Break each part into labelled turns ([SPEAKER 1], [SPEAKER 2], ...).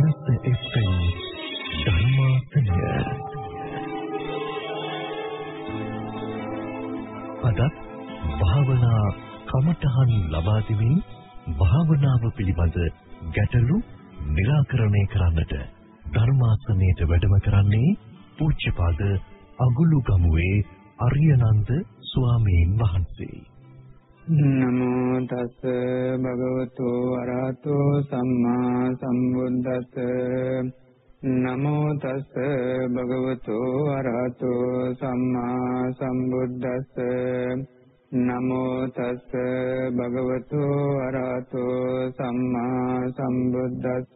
[SPEAKER 1] නිවස FM ධර්මාසනය අදත් භාවනා කමඨහන් ලබා දෙමින් භාවනාව පිළිබඳ ගැටලු निराකරණය කරන්නට ධර්මාසනයට වැඩම කරන්නේ පූජ්‍යපාද අගුළුගමුවේ අරියනන්ද ස්වාමීන් වහන්සේ.
[SPEAKER 2] නමෝ තස් භගවතු අරහතෝ සම්මා සම්බුද්දස්ස. නමෝ තස් භගවතු අරහතෝ සම්මා සම්බුද්දස්ස. නමෝ තස් භගවතු අරහතෝ සම්මා සම්බුද්දස්ස.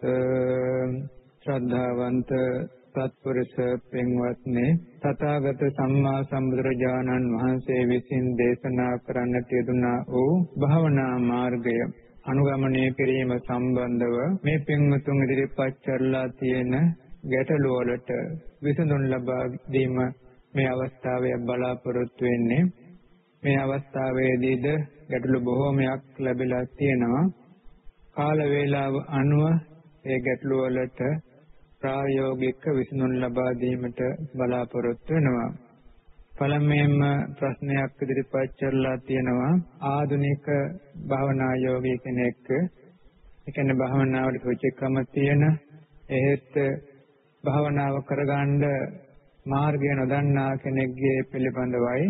[SPEAKER 2] ශ්‍රද්ධාවන්ත සත්පුරුෂ පින්වත්නි, තථාගත සම්මා සම්බුදුරජාණන් වහන්සේ විසින් දේශනා කරන්නට යෙදුනා වූ භාවනා මාර්ගය අනුගමනය කිරීම සම්බන්ධව මේ පින්වතුන් ඉදිරිපත් කරලා තියෙන ගැටළු වලට විසඳුම් ලබා දීම මේ අවස්ථාවේ බලාපොරොත්තු වෙන්නේ. මේ අවස්ථාවේදීද ගැටළු බොහෝමයක් ලැබිලා තියෙනවා. කාල වේලාව අනුව ඒ ගැටළු වලට ප්‍රායෝගික විසඳුම් ලබා දීමට බලාපොරොත්තු වෙනවා. පළමුවෙන්ම ප්‍රශ්නයක් ඉදිරිපත් කරලා තියෙනවා. ආධුනික භාවනා යෝගී කෙනෙක්, ඒ කියන්නේ භාවනාවට රුචිකම තියෙන, එහෙත් භාවනාව කරගන්න මාර්ගය නොදන්නා කෙනෙක්ගේ පිළිබඳවයි.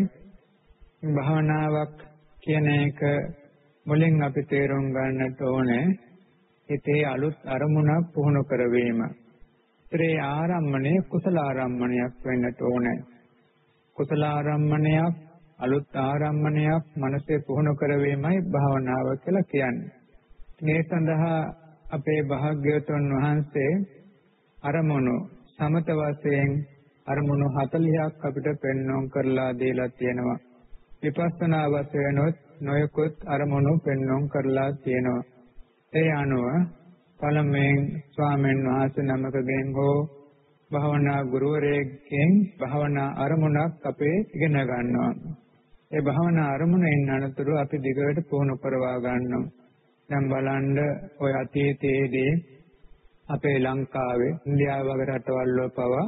[SPEAKER 2] භාවනාවක් කියන එක මුලින් අපි තේරුම් ගන්නට ඕනේ හිතේ අලුත් අරමුණක් පුහුණු කරවීම. ඒ ආරම්මණය කුසල ආරම්මණයක් වෙන්නට ඕනේ. කුසල ආරම්මණයක්, අලුත් ආරම්මණයක් මනසේ පුහුණු කරවීමයි භාවනාව කියලා කියන්නේ. මේ සඳහා අපේ භාග්‍යවතුන් වහන්සේ අරමුණු සමත වශයෙන් අරමුණු 40ක් අපිට පෙන්වන්න කරලා දීලා තියෙනවා. විපස්සනා වශයෙන් නොයෙකුත් අරමුණු පෙන්වන්න කරලා තියෙනවා. ඒ අනුව පළමුවෙන් ස්වාමීන් වහන්සේ නමකගෙන් හෝ භාවනා ගුරුවරයෙක්ගෙන් භාවනා අරමුණක් අපේ ඉගෙන ගන්නවා. ඒ භාවනා අරමුණෙන් අනතුරු අපි දිගට පුහුණු කරවා ගන්නවා. දැන් බලන්න ඔය අතීතයේදී අපේ ලංකාවේ, ඉන්දියාව වගේ රටවල් වල පවා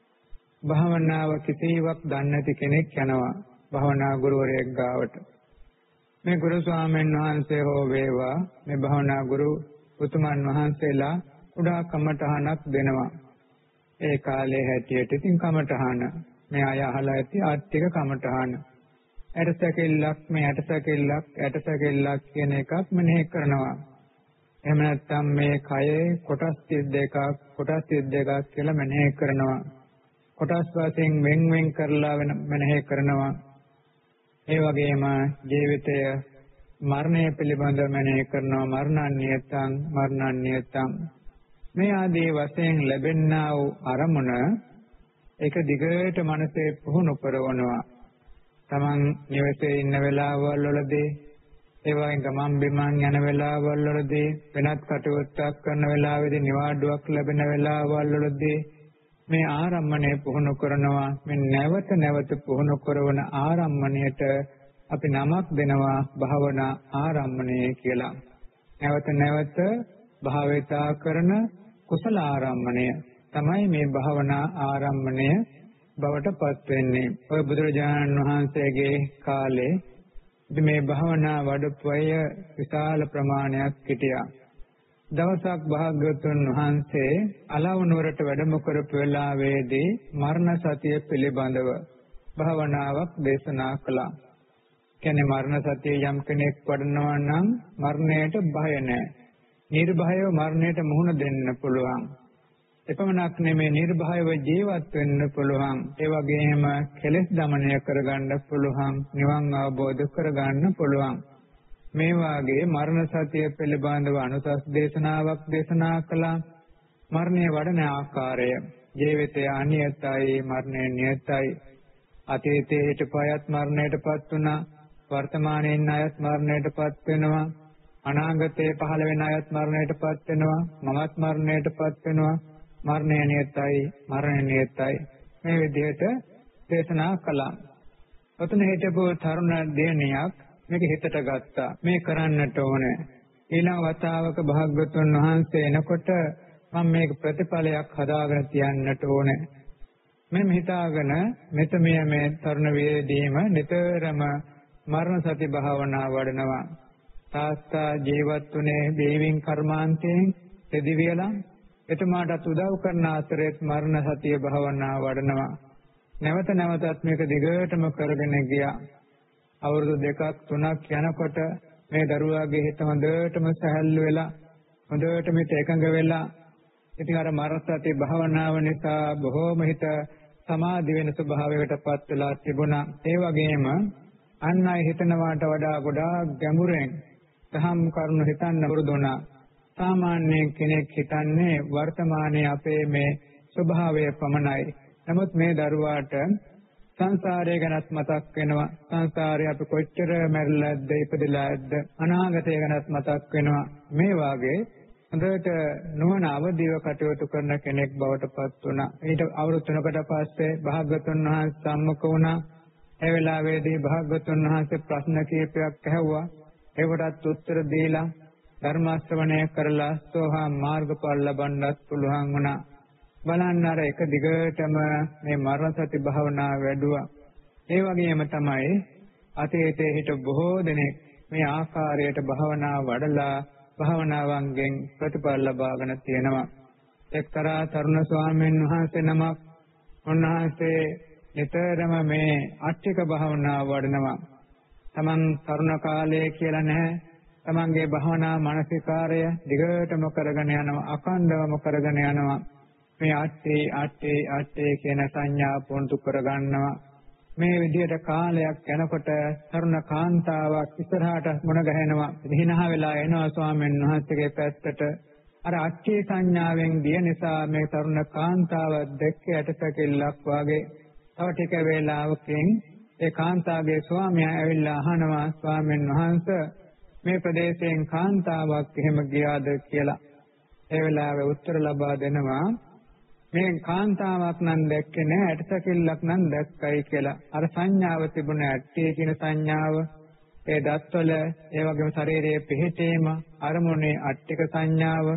[SPEAKER 2] භාවනාව කිසිවක් දන්නේ නැති කෙනෙක් යනවා භාවනා ගුරුවරයෙක් ගාවට. මේ ගුරු ස්වාමීන් වහන්සේ හෝ වේවා, මේ භාවනා ගුරු උතුමන් වහන්සේලා උඩා කමඨහනක් දෙනවා. ඒ කාලේ හැටියට ඉතින් කමඨහන මේ අය අහලා ඇති ආර්ථික කමඨහන. ඇටසැකිල්ලක් මේ ඇටසැකිල්ලක් කියන එකක් මෙනෙහි කරනවා. එහෙම නැත්නම් මේ කයේ කොටස් 32ක් කියලා මෙනෙහි කරනවා. කොටස් වශයෙන් වෙන් කරලා මෙනෙහි කරනවා. ඒ වගේම ජීවිතය මරණය පිළිබඳව මෙනෙහි කරනවා. මරණාන්‍යතං මේ ආදී වශයෙන් ලැබෙනා වූ අරමුණ ඒක දිගට මනසේ පුහුණු කරවනවා. තමන් නිවසේ ඉන්න වෙලාවල් වලදී, ඒ වගේම ගමන් බිමන් යන වෙලාවල් වලදී, වෙනත් කටයුත්තක් කරන වෙලාවෙදී, නිවාඩුවක් ලැබෙන වෙලාවල් වලදී මේ ආරම්මණය පුහුණු කරනවා. මේ නැවත පුහුණු කරන ආරම්මණයට අපි නමක් දෙනවා භාවනා ආරම්මණය කියලා. නැවත භාවිතා කරන කුසල ආරම්මණය තමයි මේ භාවනා ආරම්මණය බවට පත් වෙන්නේ. ඔය බුදුරජාණන් වහන්සේගේ කාලේ මේ භාවනා වඩපු අය විශාල ප්‍රමාණයක් හිටියා. දවසක් භාග්‍යවතුන් වහන්සේ අලව නුවරට වැඩම කරපු වෙලාවේදී මරණ සතිය පිළිබඳව භාවනාවක් දේශනා කළා. කියන්නේ මරණ සතිය යම් කෙනෙක් වඩනවා නම් මරණයට බය නැහැ. නිර්භයව මරණයට මුහුණ දෙන්න පුළුවන්. එපමණක් නෙමෙයි, නිර්භයව ජීවත් වෙන්න පුළුවන්. ඒ වගේම කෙලෙස් දමනය කරගන්න පුළුවන්, නිවන් අවබෝධ කරගන්න පුළුවන්. මේ වාගේ මරණ සතිය පිළිබඳව අනුසස් දේශනාවක් දේශනා කළා. මරණය වඩන ආකාරය, ජීවිතය අනියතයි, මරණය නියතයි. අතීතයේ හිටපු අයත් මරණයටපත් වුණා, වර්තමානයේ ඉන්න අයත් මරණයටපත් වෙනවා, අනාගතයේ පහළ වෙන අයත් මරණයටපත් වෙනවා, මමත් මරණයටපත් වෙනවා. මරණය නියතයි. මේ විදිහට දේශනා කළා. ඔතන හිටපු තරුණ දෙවියන් මේක හිතට ගත්තා. මේ කරන්නට ඕනේ. ඊළඟ වතාවක භාග්‍යවතුන් වහන්සේ එනකොට මම මේක ප්‍රතිඵලයක් හදාගෙන තියන්නට ඕනේ. මෙන්න හිතාගෙන මෙතමිය මේ තරුණ වේදීම නිතරම මරණ සති භාවනා වඩනවා. තාත්තා ජීවත් වුණේ දේවින් කර්මාන්තයෙන් දෙදිවියලා එතුමාට උදව් කරන අතරේ මරණ සතිය භාවනා වඩනවා. නැවත නැවතත් මේක දිගටම කරගෙන ගියා. අවුරුදු 2ක් 3ක් යනකොට මේ දරුවාගේ හිත හොඳටම සැහැල්ලු වෙලා හොඳටම එකඟ වෙලා ඉතින් අර මරණ සති භාවනාව නිසා බොහෝම හිත සමාධි වෙන ස්වභාවයකටපත් වෙලා තිබුණා. ඒ වගේම අන් අය හිතනවාට වඩා ගොඩාක් ගැඹුරෙන් තහම් කරුණු හිතන්න පුරුදු වුණා. සාමාන්‍ය කෙනෙක් හිතන්නේ වර්තමානයේ අපේ මේ ස්වභාවය පමණයි. නමුත් මේ දරුවාට සංසාරය ගැනත් මතක් වෙනවා. සංසාරේ අපි කොච්චර මැරිලාද ඉපදලාද අනාගතය ගැනත් මතක් වෙනවා. මේ වාගේ හොඳට නුවණ අවදිව කටයුතු කරන කෙනෙක් බවට පත් වුණා. ඊට අවුරුදු 3කට පස්සේ භාග්‍යවතුන් වහන්සේ සම්මුඛ වුණා. ඒ වෙලාවේදී භාග්‍යවතුන් වහන්සේ ප්‍රශ්න කීපයක් ඇහුවා. ඒකටත් උත්තර දීලා ධර්ම ශ්‍රවණය කරලා සෝහා මාර්ගඵල ලබන්නත් පුළුවන් වුණා. බලන්න අර එක දිගටම මේ මරණ සති භාවනාව වැඩුවා. ඒ වගේම තමයි අතීතයේ හිට බොහෝ දෙනෙක් මේ ආකාරයට භාවනාව වඩලා භාවනාවන්ගෙන් ප්‍රතිඵල ලබාගෙන තියෙනවා. එක්තරා තරුණ ස්වාමීන් වහන්සේ නමක් උන්වහන්සේ නිතරම මේ අට්ඨික භාවනාව වඩනවා. තමන් තරුණ කාලයේ කියලා නැහැ. තමන්ගේ භාවනා මානසිකාරය දිගටම කරගෙන යනවා. අඛණ්ඩවම කරගෙන යනවා. මේ අට්ඨේ කියන සංඥා පුරුදු කරගන්නවා. මේ විදිහට කාලයක් යනකොට තරුණ කාන්තාවක් ඉස්සරහට මුණ ගැහෙනවා. හිනහ වෙලා එනවා ස්වාමීන් වහන්සේගේ පැත්තට. අර අට්ඨේ සංඥාවෙන් දිය නිසා මේ තරුණ කාන්තාව දැක්ක ඇටසැකිල්ලක් වාගේ. තව ටික වේලාවකින් ඒ කාන්තාවගේ ස්වාමියා ඇවිල්ලා අහනවා ස්වාමීන් වහන්සේ මේ ප්‍රදේශයෙන් කාන්තාවක් එහෙම ගියාද කියලා. ඒ වෙලාවේ උත්තර ලබා දෙනවා මේ කාන්තාවක් නම් දැක්කේ නෑ ඇටසැකිල්ලක් නම් දැක්කයි කියලා. අර සංඥාව තිබුණ ඇට්ටේ කියන සංඥාව ඒ දත්වල ඒ වගේම ශරීරයේ පිහිටීම අරමුණේ අට්ටික සංඥාව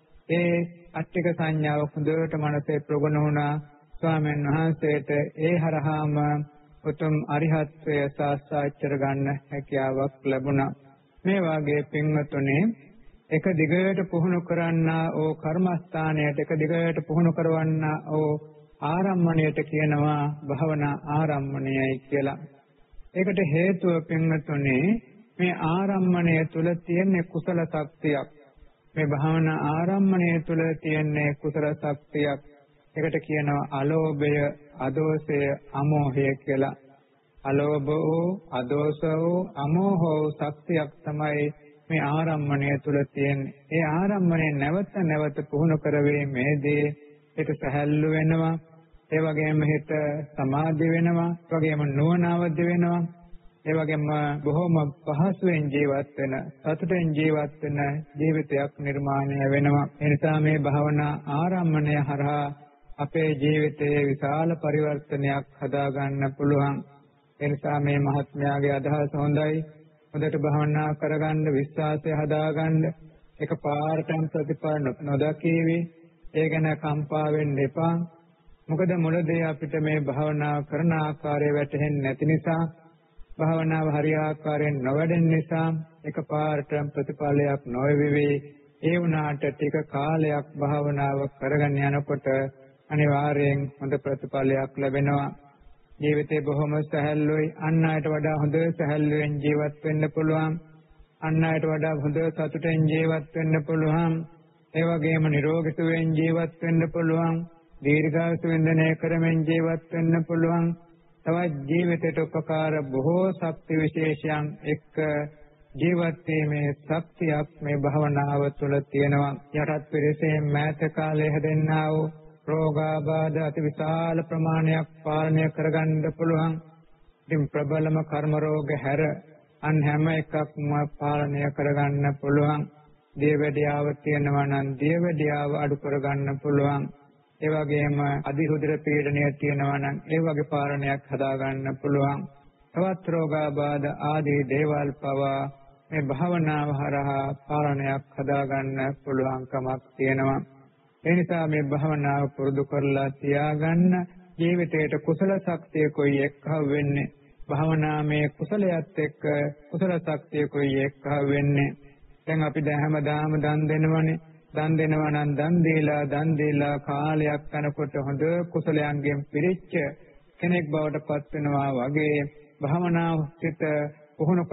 [SPEAKER 2] ඒ අට්ටික සංඥාව හොඳට මනසේ ප්‍රගුණ වුණා. ස්වාමීන් වහන්සේට ඒ හරහාම උතුම් අරිහත්ත්වය සාක්ෂාත් කරගන්න හැකියාවක් ලැබුණා. මේ වාගේ පින්වතුනි එක දිගට පුහුණු කරන්නා ඕ කර්මස්ථානයට එක දිගට පුහුණු කරවන්නා ඕ ආරම්මණයට කියනවා භවනා ආරම්මණයයි කියලා. ඒකට හේතුව පින්වතුනි මේ ආරම්මණය තුල තියෙන කුසල ශක්තියක්. මේ භවනා ආරම්මණය තුල තියෙන කුසල ශක්තියක්. ඒකට කියනවා අලෝභය, අදෝසය, අමෝහය කියලා. අලෝභ වූ, අදෝස වූ, අමෝහ වූ ශක්තියක් තමයි මේ ආරම්මණය තුල තියෙන්නේ. ඒ ආරම්මණය නැවත නැවත පුහුණු කරවීමේදී හිත සැහැල්ලු වෙනවා. ඒ වගේම හිත සමාධි වෙනවා. ඒ වගේම නුවණ අවදි වෙනවා. ඒ වගේම බොහොම පහසුවෙන් ජීවත් වෙන, සතුටෙන් ජීවත් වෙන ජීවිතයක් නිර්මාණය වෙනවා. ඒ නිසා මේ භාවනා ආරම්මණය හරහා අපේ ජීවිතයේ විශාල පරිවර්තනයක් හදාගන්න පුළුවන්. ඒ නිසා මේ මහත්මයාගේ අදහස හොඳයි. හොඳට භාවනා කරගන්න, විශ්වාසය හදාගන්න, එකපාරටම ප්‍රතිඵල නොදකීවි. ඒ ගැන කම්පා වෙන්න එපා. මොකද මුලදී අපිට මේ භාවනා කරන ආකාරය වැටහෙන්නේ නැති නිසා, භාවනාව හරි ආකාරයෙන් නොවැඩෙන නිසා එකපාරටම ප්‍රතිඵලයක් නොවෙවි. ඒ වුණාට ටික කාලයක් භාවනාව කරගෙන යනකොට අනිවාර්යෙන් හොඳ ප්‍රතිඵලයක් ලැබෙනවා. ජීවිතේ බොහොම සැහැල්ලුයි. අන් අයට වඩා හොඳ සැහැල්ලුවෙන් ජීවත් වෙන්න පුළුවන්. අන් අයට වඩා හොඳ සතුටෙන් ජීවත් වෙන්න පුළුවන්. ඒ වගේම නිරෝගී සුවයෙන් ජීවත් වෙන්න පුළුවන්. දීර්ඝායුෂ වින්දනය කරමින් ජීවත් වෙන්න පුළුවන්. තවත් ජීවිතයට උපකාර බොහෝ ශක්ති විශේෂයන් එක්ක ජීවත් වීමේ ශක්තියක් මේ භවනාව තුළ තියෙනවා. යටත් පිරිසේ මෑත කාලයේ හැදෙන්නා වූ රෝගාබාධ අතිවිශාල ප්‍රමාණයක් පාලනය කරගන්න පුළුවන්. ඉතින් ප්‍රබලම කර්ම රෝග හැර අන් හැම එකක්ම පාලනය කරගන්න පුළුවන්. දියවැඩියාව තියෙනවා නම් දියවැඩියාව අඩු කරගන්න පුළුවන්. ඒ වගේම අධිරුධිර පීඩනය තියෙනවා නම් ඒ වගේ පාලනයක් හදාගන්න පුළුවන්. තවත් රෝගාබාධ ආදී දේවල් පවා මේ භාවනාව හරහා පාලනයක් හදාගන්න පුළුවන්කමක් තියෙනවා. ඒ නිසා මේ භාවනාව පුරුදු කරලා තියාගන්න ජීවිතයට කුසල ශක්තිය කොයි එක්ක වෙන්නේ භාවනාමය කුසලයට එක්ක කුසල ශක්තිය කොයි එක්ක වෙන්නේ දැන් අපි හැමදාම දන් දෙනවනේ දන් දෙනවා නම් දන් දීලා කාලයක් යනකොට හොඳ කුසලයන්ගෙන් පිරිච්ච කෙනෙක් බවට පත් වෙනවා වගේ භාවනාව සිත පුහුණු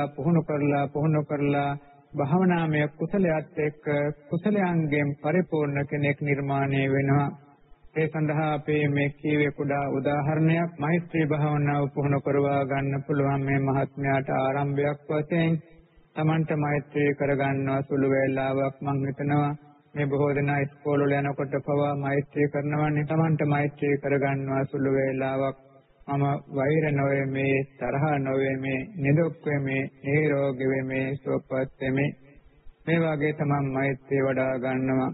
[SPEAKER 2] කරලා භාවනාමය කුසලයට එක්ක කුසලයන්ගෙන් පරිපූර්ණ කෙනෙක් නිර්මාණය වෙනවා. ඒ සඳහා අපේ මේ කීවේ කුඩා උදාහරණයක් මෛත්‍රී භාවනාව පුහුණු කරවා ගන්න පුළුවන් මේ මහත්මයාට ආරම්භයක් වශයෙන් තමන්ට මෛත්‍රී කරගන්නවා සුළු වේලාවක් මම හිතනවා මේ බොහෝ දෙනා ඉස්කෝලේ වල යනකොට පවා මෛත්‍රී කරනවානේ තමන්ට මෛත්‍රී කරගන්නවා සුළු වේලාවක් මම වෛර නොවේමේ තරහ නොවේමේ නිදුක් වෙමේ නිරෝගී වෙමේ සුවපත් වෙමේ මේ වගේ තමන් මෛත්‍රී වඩා ගන්නවා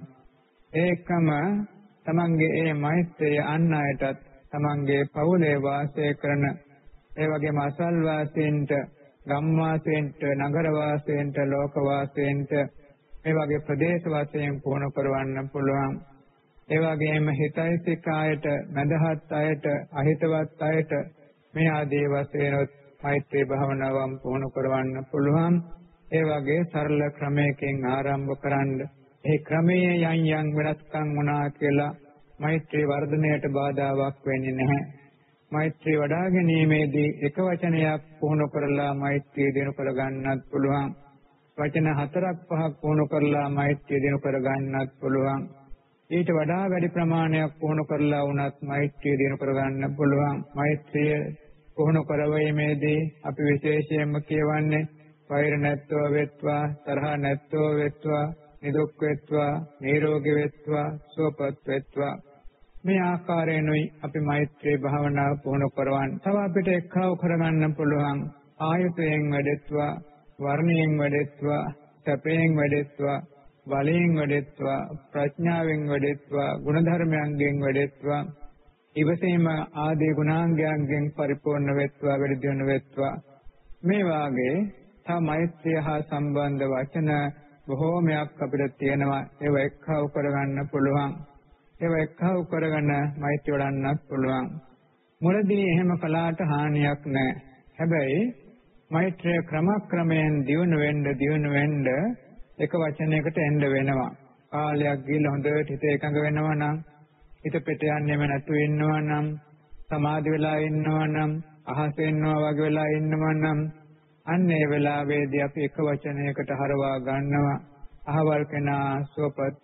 [SPEAKER 2] ඒකම තමන්ගේ ඒ මෛත්‍රිය අන් අයටත් තමන්ගේ පවුලේ වාසය කරන ඒ වගේම අසල් වාසීන්ට ගම් වාසීන්ට නගර වාසීන්ට ලෝක වාසීන්ට මේ වගේ ප්‍රදේශ වාසීන් පුහුණු කරවන්න පුළුවන් ඒ වගේම හිතයිසිකායට මදහත් අයට අහිතවත් අයට මේ ආදී වශයෙන් මෛත්‍රී භාවනාවන් පුහුණු කරවන්න පුළුවන් ඒ වගේ සරල ක්‍රමයකින් ආරම්භ කරන්න ඒ ක්‍රමයේ යම් වෙනස්කම් වුණා කියලා මෛත්‍රී වර්ධනයට බාධාවක් වෙන්නේ නැහැ. මෛත්‍රී වඩා ගැනීමේදී එක වචනයක් පුහුණු කරලා මෛත්‍රී දිනු කර ගන්නත් පුළුවන්. වචන 4-5ක් පුහුණු කරලා මෛත්‍රී දිනු කර ගන්නත් පුළුවන්. ඊට වඩා වැඩි ප්‍රමාණයක් පුහුණු කරලා වුණත් මෛත්‍රී දිනු කර ගන්න පුළුවන්. මෛත්‍රිය පුහුණු කරවීමේදී අපි විශේෂයෙන්ම කියවන්නේ වෛර නැත්තෝ වෙත්වා තරහ නැත්තෝ වෙත්වා නිදුක් වෙත්වා නිරෝගී වෙත්වා සුවපත් වෙත්වා මේ ආකාරයෙන්ුයි අපි මෛත්‍රී භාවනාව පුහුණු කරවන්න. තව අපිට එක්කව කරගන්න පුළුවන් ආයතයෙන් වැඩෙත්වා වර්ණයෙන් වැඩෙත්වා සැපයෙන් වැඩෙත්වා බලයෙන් වැඩෙත්වා ප්‍රඥාවෙන් වැඩෙත්වා ගුණධර්මයන්ගෙන් වැඩෙත්වා ඉවසීම ආදී ගුණාංගයන්ගෙන් පරිපූර්ණ වෙත්වා වැඩි දියුණු වෙත්වා මේ වාගේ තව මෛත්‍රිය හා සම්බන්ධ වචන බොහෝමයක් අපිට තියෙනවා ඒව එක්කව කරගන්න පුළුවන් ඒව එක්කව කරගෙන මෛත්‍රිය වඩන්නත් පුළුවන් මුලදී එහෙම කළාට හානියක් නැහැ හැබැයි මෛත්‍රිය ක්‍රමක්‍රමයෙන් දියුණු වෙන්න එක වචනයකට එන්න වෙනවා කාලයක් ගිහලා හොඳට හිත එකඟ වෙනවා නම් හිත පිට යන්නේම නැතුව ඉන්නවා නම් සමාධි වෙලා ඉන්නවා නම් අහස ඉන්නවා වගේ වෙලා ඉන්නවා නම් අන්න ඒ වෙලාවේදී අපි එක වචනයකට හරවා ගන්නවා අහවල් කෙනා සුවපත්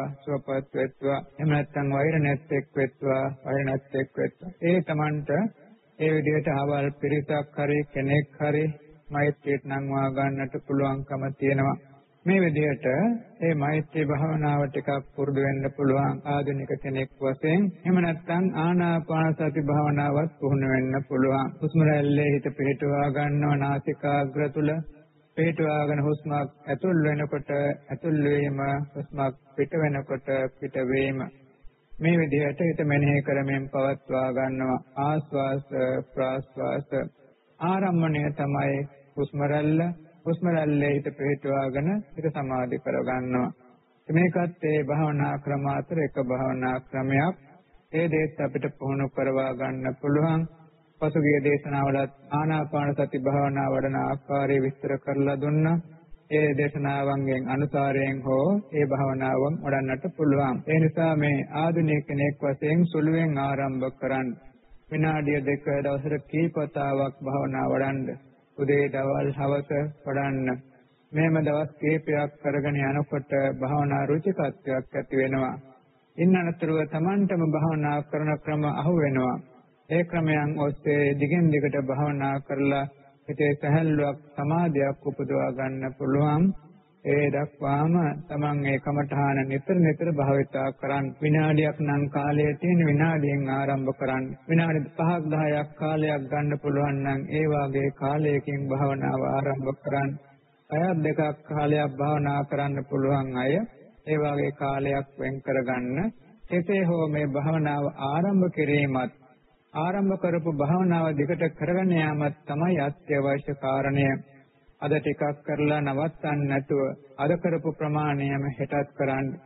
[SPEAKER 2] වෙත්වා එහෙම නැත්නම් වෛර නැත්තේක් වෙත්වා ඒ තමන්ට ඒ විදිහට අහවල් පිරිසක් හරි කෙනෙක් හරි මෛත්‍රියට නංවා ගන්නට පුළුවන්කම තියෙනවා මේ විදිහට මේ මෛත්‍රී භාවනාව ටිකක් පුරුදු වෙන්න පුළුවන් ආධුනික කෙනෙක් වශයෙන් එහෙම නැත්නම් ආනාපාන සති භාවනාවත් පුහුණු වෙන්න පුළුවන් හුස්ම රැල්ලේ හිත පිහිටුවා ගන්නව නාසිකාග්‍ර තුල පිහිටුවාගෙන හුස්මක් ඇතුල් වෙනකොට ඇතුල් වීම හුස්මක් පිට වෙනකොට පිට වීම මේ විදිහට හිත මෙනෙහි කරමින් පවත්වා ගන්නවා ආස්වාස ප්‍රාස්වාස ආරම්මණය තමයි හුස්ම රැල්ලේ හිත පිහිටුවාගෙන හිත සමාධි කරගන්නවා. මේකත් ඒ භාවනා ක්‍රම අතර එක භාවනා ක්‍රමයක්. ඒ දෙත් අපිට පුහුණු කරවා ගන්න පුළුවන්. පසුගිය දේශනාවලත් ආනාපාන සති භාවනා වඩන ආකාරය විස්තර කරලා දුන්නා. ඒ දේශනාවන්ගෙන් අනුසාරයෙන් හෝ ඒ භාවනාවන් වඩන්නට පුළුවන්. ඒ නිසා මේ ආධුනික කෙනෙක් වශයෙන් සුළුවෙන් ආරම්භ කරන්න. විනාඩිය 2 දවසට කීපතාවක් භාවනා වඩන්න. උදේ දවල් හවස වඩන්න. මේම දවස් කීපයක් කරගෙන යනකොට භාවනා රුචිකත්වයක් ඇති වෙනවා. ඉන්න අතරතුර Tamanටම භාවනා කරන ක්‍රම අහු වෙනවා. ඒ ක්‍රමයන් ඔස්සේ දිගින් දිගට භාවනා කරලා හිතේ සැහැල්ලුවක් සමාධියක් උපදවා ගන්න පුළුවන්. ඒ දක්වාම Taman ඒ කමඨාන නිතර භාවිතා කරන් විනාඩියක් නම් කාලය තියෙන විනාඩියෙන් ආරම්භ කරන්න. විනාඩි 5ක් 10ක් කාලයක් ගන්න පුළුවන් නම් ඒ වාගේ කාලයකින් භාවනාව ආරම්භ කරන්න. පැයක් දෙකක් කාලයක් භාවනා කරන්න පුළුවන් අය ඒ වාගේ කාලයක් වෙන් කරගන්න. කෙසේ හෝ මේ භාවනාව ආරම්භ කිරීමත් ආරම්භ කරපු භාවනාව දිගට කරගෙන යාමත් තමයි අත්‍යවශ්‍ය කාරණය. අද ටිකක් කරලා නවත්තන්න නැතුව අද කරපු ප්‍රමාණයම හෙටත් කරන්න.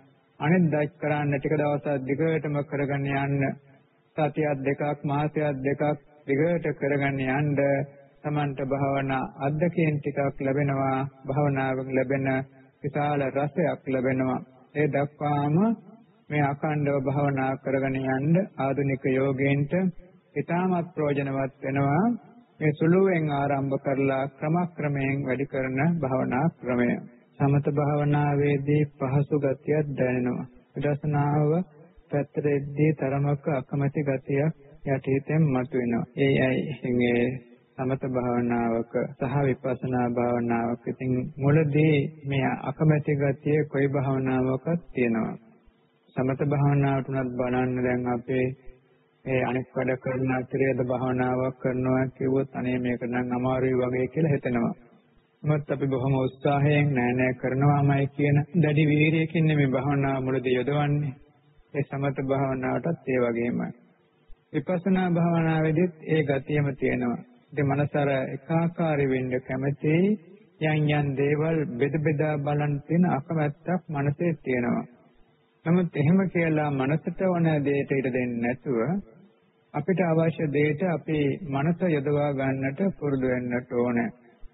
[SPEAKER 2] අනිත් දක් කරන්න ටික දවසක් දිගටම කරගෙන යන්න සතියක් දෙකක් මාසයක් දෙකක් දිගට කරගෙන යන්න තමන්ට භාවනා අත්දැකීම් ටිකක් ලැබෙනවා භාවනාවෙන් ලැබෙන විශාල රසයක් ලැබෙනවා ඒ දක්වාම මේ අඛණ්ඩව භාවනා කරගෙන යන්න ආධුනික යෝගීන්ට ඉතාමත් ප්‍රයෝජනවත් වෙනවා මේ සුළුවෙන් ආරම්භ කරලා ක්‍රමක්‍රමයෙන් වැඩි කරන භාවනා ක්‍රමය සමත භාවනාවේදී පහසු ගතියක් දැනෙනවා විදර්ශනාව පැත්තේදී තරමක අකමැති ගතියක් යටිතෙන් මතුවෙනවා ඒයි සමත භාවනාවක සහ විපස්සනා භාවනාවක ඉතින් මුලදී මේ අකමැති ගතිය කොයි භාවනාවකත් තියෙනවා සමත භාවනාවට උනත් බලන්න දැන් අපේ ඒ අනෙක් වැඩ කරන අතරේද භාවනාවක් කරනවා කිව්වොත් අනේ මේක නම් අමාරුයි වගේ කියලා හිතෙනවා. මොකද අපි බොහොම උත්සාහයෙන් නෑ කරනවාමයි කියන දැඩි වීරියකින් මේ භාවනාව මුලදී යොදවන්නේ. ඒ සමත භාවනාවටත් ඒ වගේමයි. විපස්සනා භාවනාවේදීත් ඒ ගතියම තියෙනවා. ඒ මනසර එකාකාරී වෙන්න කැමති යම් දේවල් බෙදා බලන් තියෙන අකමැත්තක් මනසේ තියෙනවා. නමුත් එහෙම කියලා මනසට ඕන දෙයට ඉඩ දෙන්නේ නැතුව අපිට අවශ්‍ය දෙයට අපි මනස යොදවා ගන්නට පුරුදු වෙන්නට ඕනේ.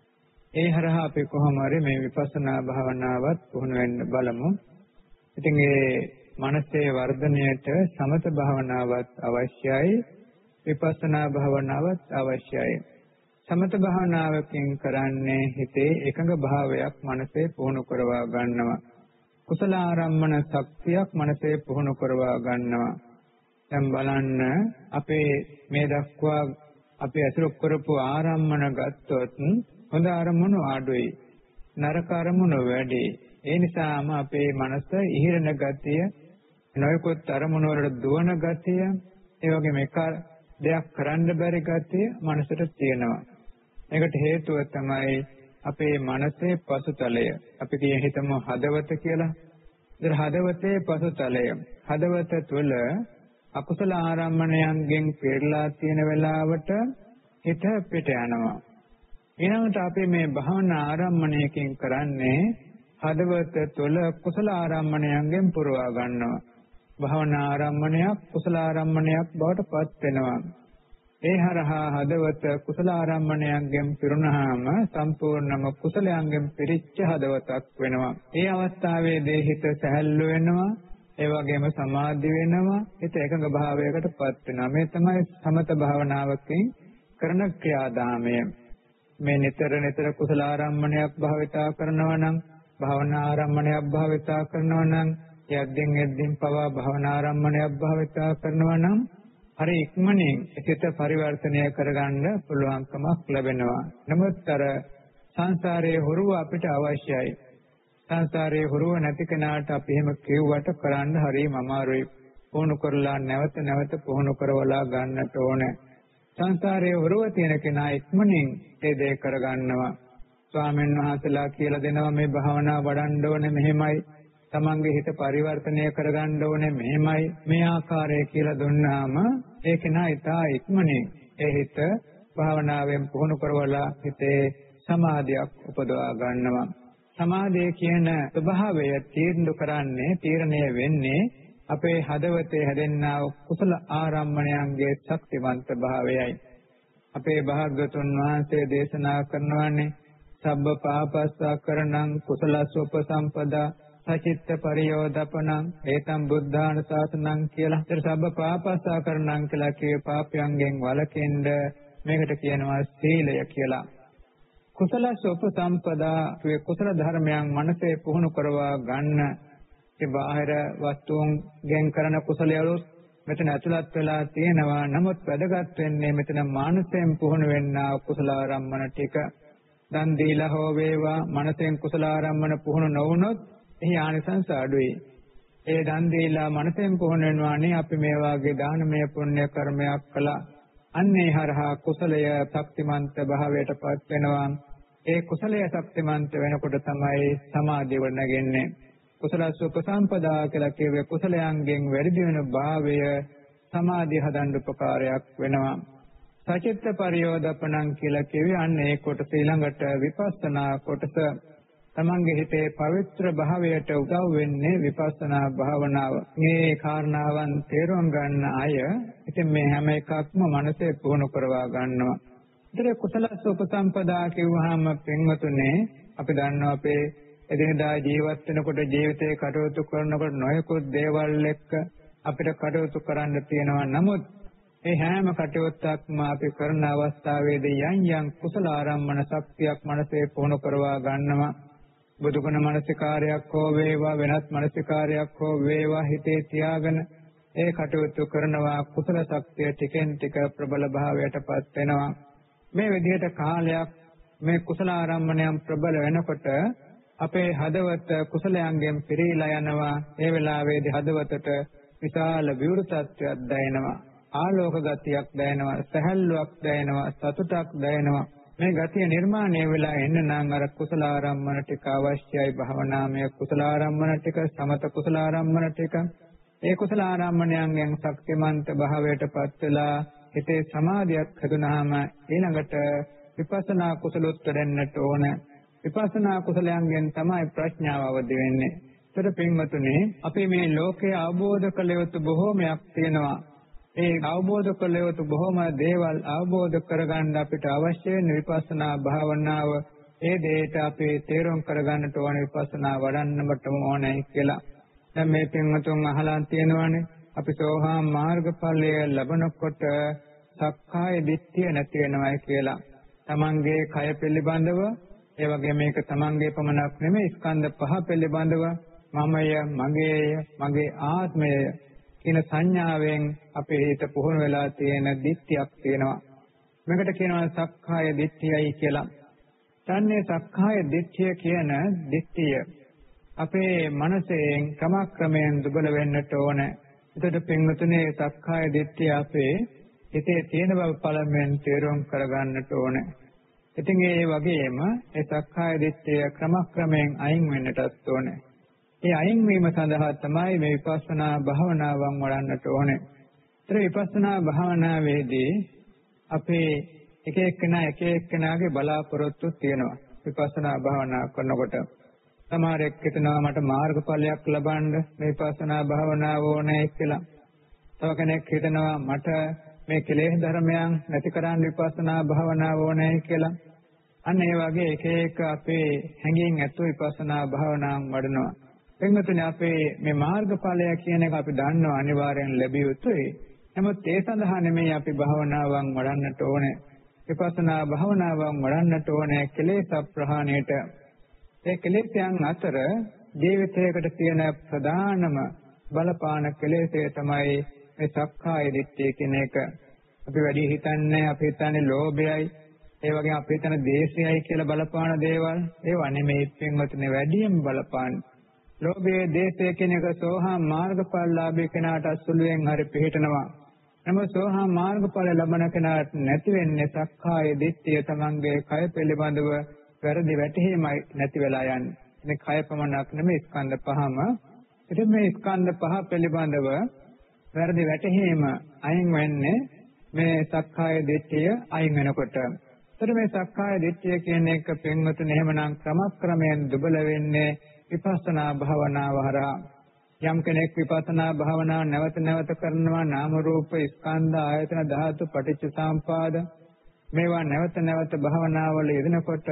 [SPEAKER 2] ඒ හරහා අපි කොහොම හරි මේ විපස්සනා භාවනාවත් පුහුණු වෙන්න බලමු. ඉතින් ඒ මනසේ වර්ධනයට සමත භාවනාවත් අවශ්‍යයි විපස්සනා භාවනාවත් අවශ්‍යයි. සමත භාවනාවකින් කරන්නේ හිතේ එකඟ භාවයක් මනසේ පුහුණු කරවා ගන්නවා. කුසල ආරම්මන ශක්තියක් මනසේ පුහුණු කරවා ගන්නවා. දැන් බලන්න අපේ මේ දක්වා අපි අසුරු කරපු ආරම්මන ගත්තොත් හොඳ ආරම්මන අඩුයි. නරක ආරම්මන වැඩි. ඒ නිසාම අපේ මනස ඉහිරණ ගතිය, නොයෙකුත් අරමුණු වලට දුවන ගතිය, ඒ වගේම එක දෙයක් කරන්න බැරි ගතිය මනසට තියෙනවා. ඒකට හේතුව තමයි අපේ මනසේ පසුතලය. අපි හිතමු හදවත කියලා. ඉතින් හදවතේ පසුතලය. හදවත තුළ අකුසල ආරම්මණයන්ගෙන් පෙරලා තියෙන වෙලාවට හිත පිට යනවා. ඊළඟට අපි මේ භාවනා ආරම්මණයකින් කරන්නේ හදවත තුළ කුසල ආරම්මණයන්ගෙන් පුරවා ගන්නවා. භාවනා ආරම්මණයක් කුසල ආරම්මණයක් බවට පත් වෙනවා. ඒ හරහා හදවත කුසල ආරම්මණයන්ගෙන් පිරුණාම සම්පූර්ණම කුසලයන්ගෙන් පිරිච්ච හදවතක් වෙනවා. ඒ අවස්ථාවේදී හිත සැහැල්ලු වෙනවා. ඒ වගේම සමාධි වෙනවා. හිත එකඟ භාවයකට පත් වෙනවා. මේ තමයි සමත භාවනාවකින් කරන ක්‍රියාදාමය. මේ නිතර කුසල ආරම්මණයක් භාවිතා කරනවා නම් භාවනා ආරම්මණයක් භාවිතා කරනවා නම් යද්දෙන් පවා භාවනා ආරම්මණයක් භාවිතා කරනවා නම් හරි ඉක්මනින් සිත පරිවර්තනය කරගන්න පුළුවන්කමක් ලැබෙනවා. නමුත් අර සංසාරයේ හොරුව අපිට අවශ්‍යයි. සංසාරයේ හොරුව නැති කෙනාට අපි එහෙම කිව්වට කරන්න හරිම අමාරුයි. පුහුණු කරලා නැවත පුහුණු කරවලා ගන්නට ඕනේ. සංසාරයේ හොරුව තියෙන කෙනා ඉක්මනින් ඒ දේ කරගන්නවා. ස්වාමීන් වහන්සේලා කියලා දෙනවා මේ භාවනාව වඩන්න ඕනේ මෙහෙමයි. තමන්ගේ හිත පරිවර්තනය කරගන්න ඕනේ මෙහෙමයි. මේ ආකාරය කියලා දුන්නාම ඒක නා ඉක්මනින් ඒ හිත භාවනාවෙන් පුහුණු කරවලා හිතේ සමාධියක් උපදවා ගන්නවා. සමාධිය කියන ස්වභාවය තීරණය වෙන්නේ අපේ හදවතේ හැදෙන්නා කුසල ආරම්මණයන්ගේ ශක්තිවන්ත භාවයයි. අපේ භාග්‍යවතුන් වහන්සේ දේශනා කරනවානේ සබ්බ පාපස්සා කරණං කුසලසෝපසම්පදා සචිත්ත පරියෝදපණං ඒතම් බුද්ධාන සාසනං කියලා. ඒතර සබ්බ පාපස්සා කරණං කියලා කියේ පාපයන්ගෙන් වළකින්න මේකට කියනවා සීලය කියලා. කුසලසෝපසම්පදා කියේ කුසල ධර්මයන් මනසේ පුහුණු කරවා ගන්න. ඒ බාහිර වස්තුන්ගෙන් කරන කුසලයලුත් මෙතන ඇතුළත් වෙලා තියෙනවා. නමුත් වැදගත් වෙන්නේ මෙතන මානසයෙන් පුහුණු වෙන්නා කුසල ආරම්මන ටික. දන් දීලා හෝ වේවා මනසෙන් කුසල ආරම්මන පුහුණු නොවුනොත් එහි ආනිසංස අඩුයි. ඒ දන් දීලා මනසෙන් පුහුණු වෙනවානේ අපි මේ වාගේ දානමය පුණ්‍ය කර්මයක් කළා. අන්නේ හරහා කුසලය ශක්තිමන්ත භාවයට පත් වෙනවා. ඒ කුසලය ශක්තිමන්ත වෙනකොට තමයි සමාධිය වඩනගන්නේ. කුසලස්ස උපසම්පදා කියලා කියවේ කුසලයන්ගෙන් වැඩි වෙන භාවය සමාධිය හදන්න උපකාරයක් වෙනවා. සචිත්ත පරියෝදපණං කියලා කියවේ අන්න ඒ කොටස ඊළඟට විපස්සනා කොටස. තමන්ගේ හිතේ පවිත්‍ර භාවයට උදව් වෙන්නේ විපස්සනා භාවනාව. මේ කාරණාවන් තේරුම් ගන්න අය ඉතින් මේ හැම එකක්ම මනසේ පුහුණු කරවා ගන්නවා. ඒතර කුසලස්ස උපසම්පදා කිව්වහම පින්වතුනේ අපි දන්නවා අපේ එදිනදා ජීවත් වෙනකොට ජීවිතේ කටයුතු කරනකොට නොයෙකුත් දේවල් එක්ක අපිට කටයුතු කරන්න තියෙනවා. නමුත් මේ හැම කටයුත්තක්ම අපි කරන අවස්ථාවේදී යම් කුසල ආරම්මන ශක්තියක් මනසේ පුහුණු කරවා ගන්නවා. බුදුගුණ මනසිකාරයක් හෝ වේවා වෙනත් මනසිකාරයක් හෝ වේවා හිතේ තියාගෙන ඒ කටයුතු කරනවා. කුසල ශක්තිය ටිකෙන් ටික ප්‍රබල භාවයටපත් වෙනවා. මේ විදිහට කාලයක් මේ කුසල ආරම්මණයන් ප්‍රබල වෙනකොට අපේ හදවත කුසලයන්ගෙන් පිරීලා යනවා. ඒ වෙලාවේදී හදවතට විශාල විවෘතත්වයක් දැනෙනවා. ආලෝක ගතියක් දැනෙනවා. සැහැල්ලුවක් දැනෙනවා. සතුටක් දැනෙනවා. මේ ගතිය නිර්මාණය වෙලා එන්න නම් අර කුසල ආරම්මන ටික අවශ්‍යයි. භවනාමය කුසල ආරම්මන ටික, සමත කුසල ආරම්මන ටික. ඒ කුසල ආරම්මණයන්ගෙන් ශක්තිමන්ත භාවයටපත් වෙලා හිතේ සමාධියක් හදුනහම ඊළඟට විපස්සනා කුසලොත් වැඩෙන්නට ඕන. විපස්සනා කුසලයන්ගෙන් තමයි ප්‍රඥාව අවදි වෙන්නේ. ඒතර පින්වතුනි අපි මේ ලෝකයේ අවබෝධ කළ යුතු බොහෝමයක් තියෙනවා. ඒ අවබෝධ කළ යුතු බොහෝම දේවල් අවබෝධ කරගන්න අපිට අවශ්‍ය වෙන විපස්සනා භාවනාව. ඒ දෙයට අපි තේරුම් කරගන්නට ඕන විපස්සනා වඩන්නට ඕනේ කියලා. දැන් මේ පින්වතුන් අහලා තියෙනවානේ අපි සෝහාන් මාර්ගඵලය ලැබනකොට සක්කාය දිට්ඨිය නැති වෙනවායි කියලා. තමන්ගේ කය පිළිබඳව ඒ වගේ මේක තමන්ගේ පමණක් නෙමෙයි ස්කන්ධ පහ පිළිබඳව මමය, මගේය, මගේ ආත්මය කියන සංඥාවෙන් අපේ හිත පුහුණු වෙලා තියෙන දිට්ඨියක් තියෙනවා. මේකට කියනවා සක්කාය දිට්ඨියයි කියලා. තන්නේ සක්කාය දිට්ඨිය කියන දිට්ඨිය අපේ මනසෙන් ක්‍රමක්‍රමයෙන් දුබල වෙන්නට ඕන. එතකොට පින්වතුනේ සක්කාය දිට්ඨිය අපේ හිතේ තියෙන බව පළමුවෙන් තේරුම් කරගන්නට ඕන. ඉතින් ඒ වගේම ඒ සක්කාය දිට්ඨිය ක්‍රමක්‍රමයෙන් අයින් වෙන්නටත් ඕන. ඒ අයින් වීම සඳහා තමයි මේ විපස්සනා භාවනාවන් වඩන්නට ඕන. ඒතර විපස්සනා භාවනාවේදී අපේ එක එක්කෙනාගේ බලාපොරොත්තු තියෙනවා. විපස්සනා භාවනා කරනකොට සමහරෙක් හිතනවා මට මාර්ගඵලයක් ලබන්න මේ විපස්සනා භාවනාව ඕනේ කියලා. තව කෙනෙක් හිතනවා මට මේ කෙලෙස් ධර්මයන් නැති කරන්න විපස්සනා භාවනාව ඕනේ කියලා. අන්න ඒ වගේ එක එක අපේ හැඟීම් ඇතුව විපස්සනා භාවනාවන් වඩනවා. එංගතුනේ අපේ මේ මාර්ගඵලය කියන එක අපි දන්නවා අනිවාර්යෙන් ලැබිය යුතුයි. නමුත් ඒ සඳහා නෙමෙයි අපි භාවනාවන් වඩන්නට ඕනේ. විපස්සනා භාවනාවන් වඩන්නට ඕනේ කෙලෙස් ප්‍රහාණයට. ඒ කෙලෙස්යන් අතර ජීවිතයකට තියෙන ප්‍රධානම බලපාන කෙලෙස්ය තමයි මේ සක්කාය දිට්ඨිය කියන එක. අපි වැඩි හිතන්නේ අපි හිතන්නේ ලෝභයයි, ඒ වගේම අපි හිතන දේශයයි කියලා බලපාන දේවල්. ඒවා නෙමෙයි පින්වතුනි වැඩියෙන් බලපාන. ලෝභයේ දේශය කියන එක සෝහා මාර්ගඵලලාභී කෙනාට සුළුෙන් හරි පිළිහිටනවා. නමුත් සෝහා මාර්ගඵල ලබන කෙනාට නැති වෙන්නේ සක්කාය දිට්ඨිය. තමන්ගේ කය පිළිබඳව වැරදි වැටහීමයි නැති වෙලා යන්නේ. මේ කය පමණක් නෙමෙයි ස්කන්ධ පහම. ඉතින් මේ ස්කන්ධ පහ පිළිබඳව වැරදි වැටහීම අයින් වෙන්නේ මේ සක්කාය දිට්ඨිය අයින් වෙනකොට. ඒතර මේ සක්කාය දිට්ඨිය කියන එක පින්වතුනි එහෙමනම් ක්‍රමක්‍රමයෙන් දුබල වෙන්නේ විපස්සනා භාවනාව හරහා. යම් කෙනෙක් විපස්සනා භාවනාව නැවත නැවත කරනවා නාම රූප ස්කන්ධ ආයතන ධාතු පටිච්ච සමුපාද මේවා නැවත නැවත භාවනාවල යෙදෙනකොට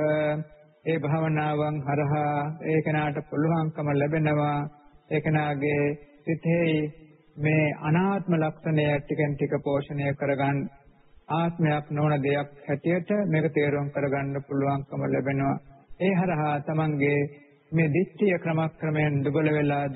[SPEAKER 2] ඒ භාවනාවන් හරහා ඒ කෙනාට පුළුවන්කම ලැබෙනවා ඒ කෙනාගේ සිතේ මේ අනාත්ම ලක්ෂණය ටිකෙන් ටික පෝෂණය කරගන්න ආත්මයක් නොවන දෙයක් හැටියට මේක තේරුම් කරගන්න පුළුවන්කම ලැබෙනවා. ඒ හරහා තමන්ගේ මේ දිට්ඨිය ක්‍රමක්‍රමයෙන් දුබල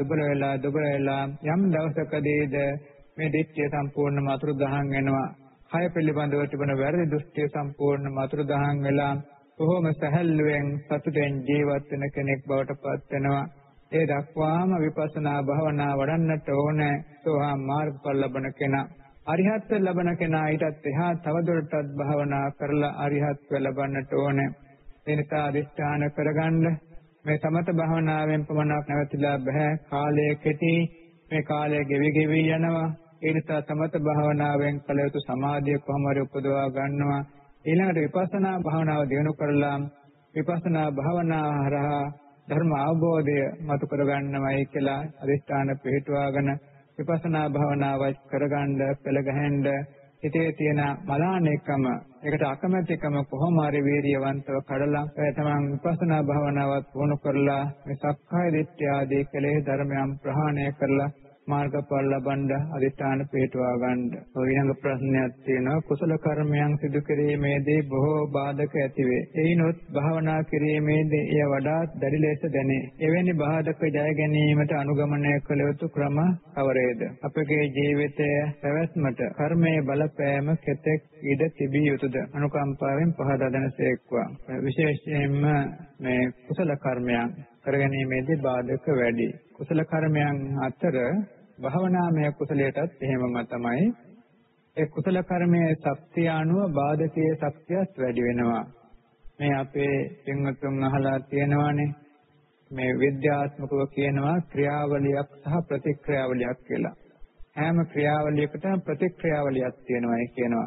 [SPEAKER 2] වෙලා යම් දවසකදීද මේ දිට්ඨිය සම්පූර්ණම අතුරුදහන් වෙනවා. කය පිළිබඳව තිබෙන වැරදි දෘෂ්ටිය සම්පූර්ණම අතුරුදහන් වෙලා බොහොම සැහැල්ලුවෙන් සතුටෙන් ජීවත් වෙන කෙනෙක් බවට පත් වෙනවා. ඒ දක්වාම විපස්සනා භාවනා වඩන්නට ඕනේ. සෝහා මාර්ගඵල ලබන කෙනා අරිහත්ත්ව ලබන කෙනා ඊටත් එහා තවදුරටත් භාවනා කරලා අරිහත්ත්ව ලබන්නට ඕනේ. ඒ නිසා අධිෂ්ඨාන කරගන්න මේ සමත භාවනාවෙන් පමණක් නැවතිලා බෑ. කාලය කෙටි. මේ කාලය ගෙවි යනවා. ඒ නිසා සමත භාවනාවෙන් කළ යුතු සමාධිය කොහොම හරි උපදවා ගන්නවා. ඊළඟට විපස්සනා භාවනාව දියුණු කරලා විපස්සනා භාවනාව හරහා ධර්ම අවබෝධය මතු කරගන්නවයි කියලා අදිෂ්ඨාන පිළිටුවාගෙන විපස්සනා භාවනාව කරගන්න පෙළ ගහන්න හිතේ තියෙන මලානෙකම ඒකට අකමැතිකම කොහොම හරි වීර්යවන්තව කඩලා තමන් විපස්සනා භාවනාවත් පුහුණු කරලා මේ සක්කාය දිට්ඨිය ආදී කෙලෙස් ධර්මයන් ප්‍රහාණය කරලා මාර්ගඵල ලබන්න අධිෂ්ඨාන පිටවා ගන්න. ඊළඟ ප්‍රශ්නයක් තියෙනවා කුසල කර්මයන් සිදු කිරීමේදී බොහෝ බාධක ඇති වේ. එයිනොත් භාවනා කිරීමේදී එය වඩාත් දැඩි ලෙස දැනේ. එවැනි බාධක ජය ගැනීමට අනුගමනය කළ යුතු ක්‍රම කවරේද? අපගේ ජීවිතයේ පැවැත්මට කර්මයේ බලපෑම කෙතෙක් ඉඩ තිබිය යුතුද? අනුකම්පාවෙන් පහදා දෙනසේක්වා. විශේෂයෙන්ම මේ කුසල කර්මයන් කරගැනීමේදී බාධක වැඩි. කුසල කර්මයන් අතර භාවනාමය කුසලයටත් එහෙමම තමයි. ඒ කුසල කර්මයේ ශක්තිය අනුව බාධකයේ ශක්තියත් වැඩි වෙනවා. මේ අපේ පින්වත්තුන් අහලා තියෙනවානේ මේ විද්‍යාත්මකව කියනවා ක්‍රියාවලියක් සහ ප්‍රතික්‍රියාවලියක් කියලා. හැම ක්‍රියාවලියකටම ප්‍රතික්‍රියාවලියක් තියෙනවායි කියනවා.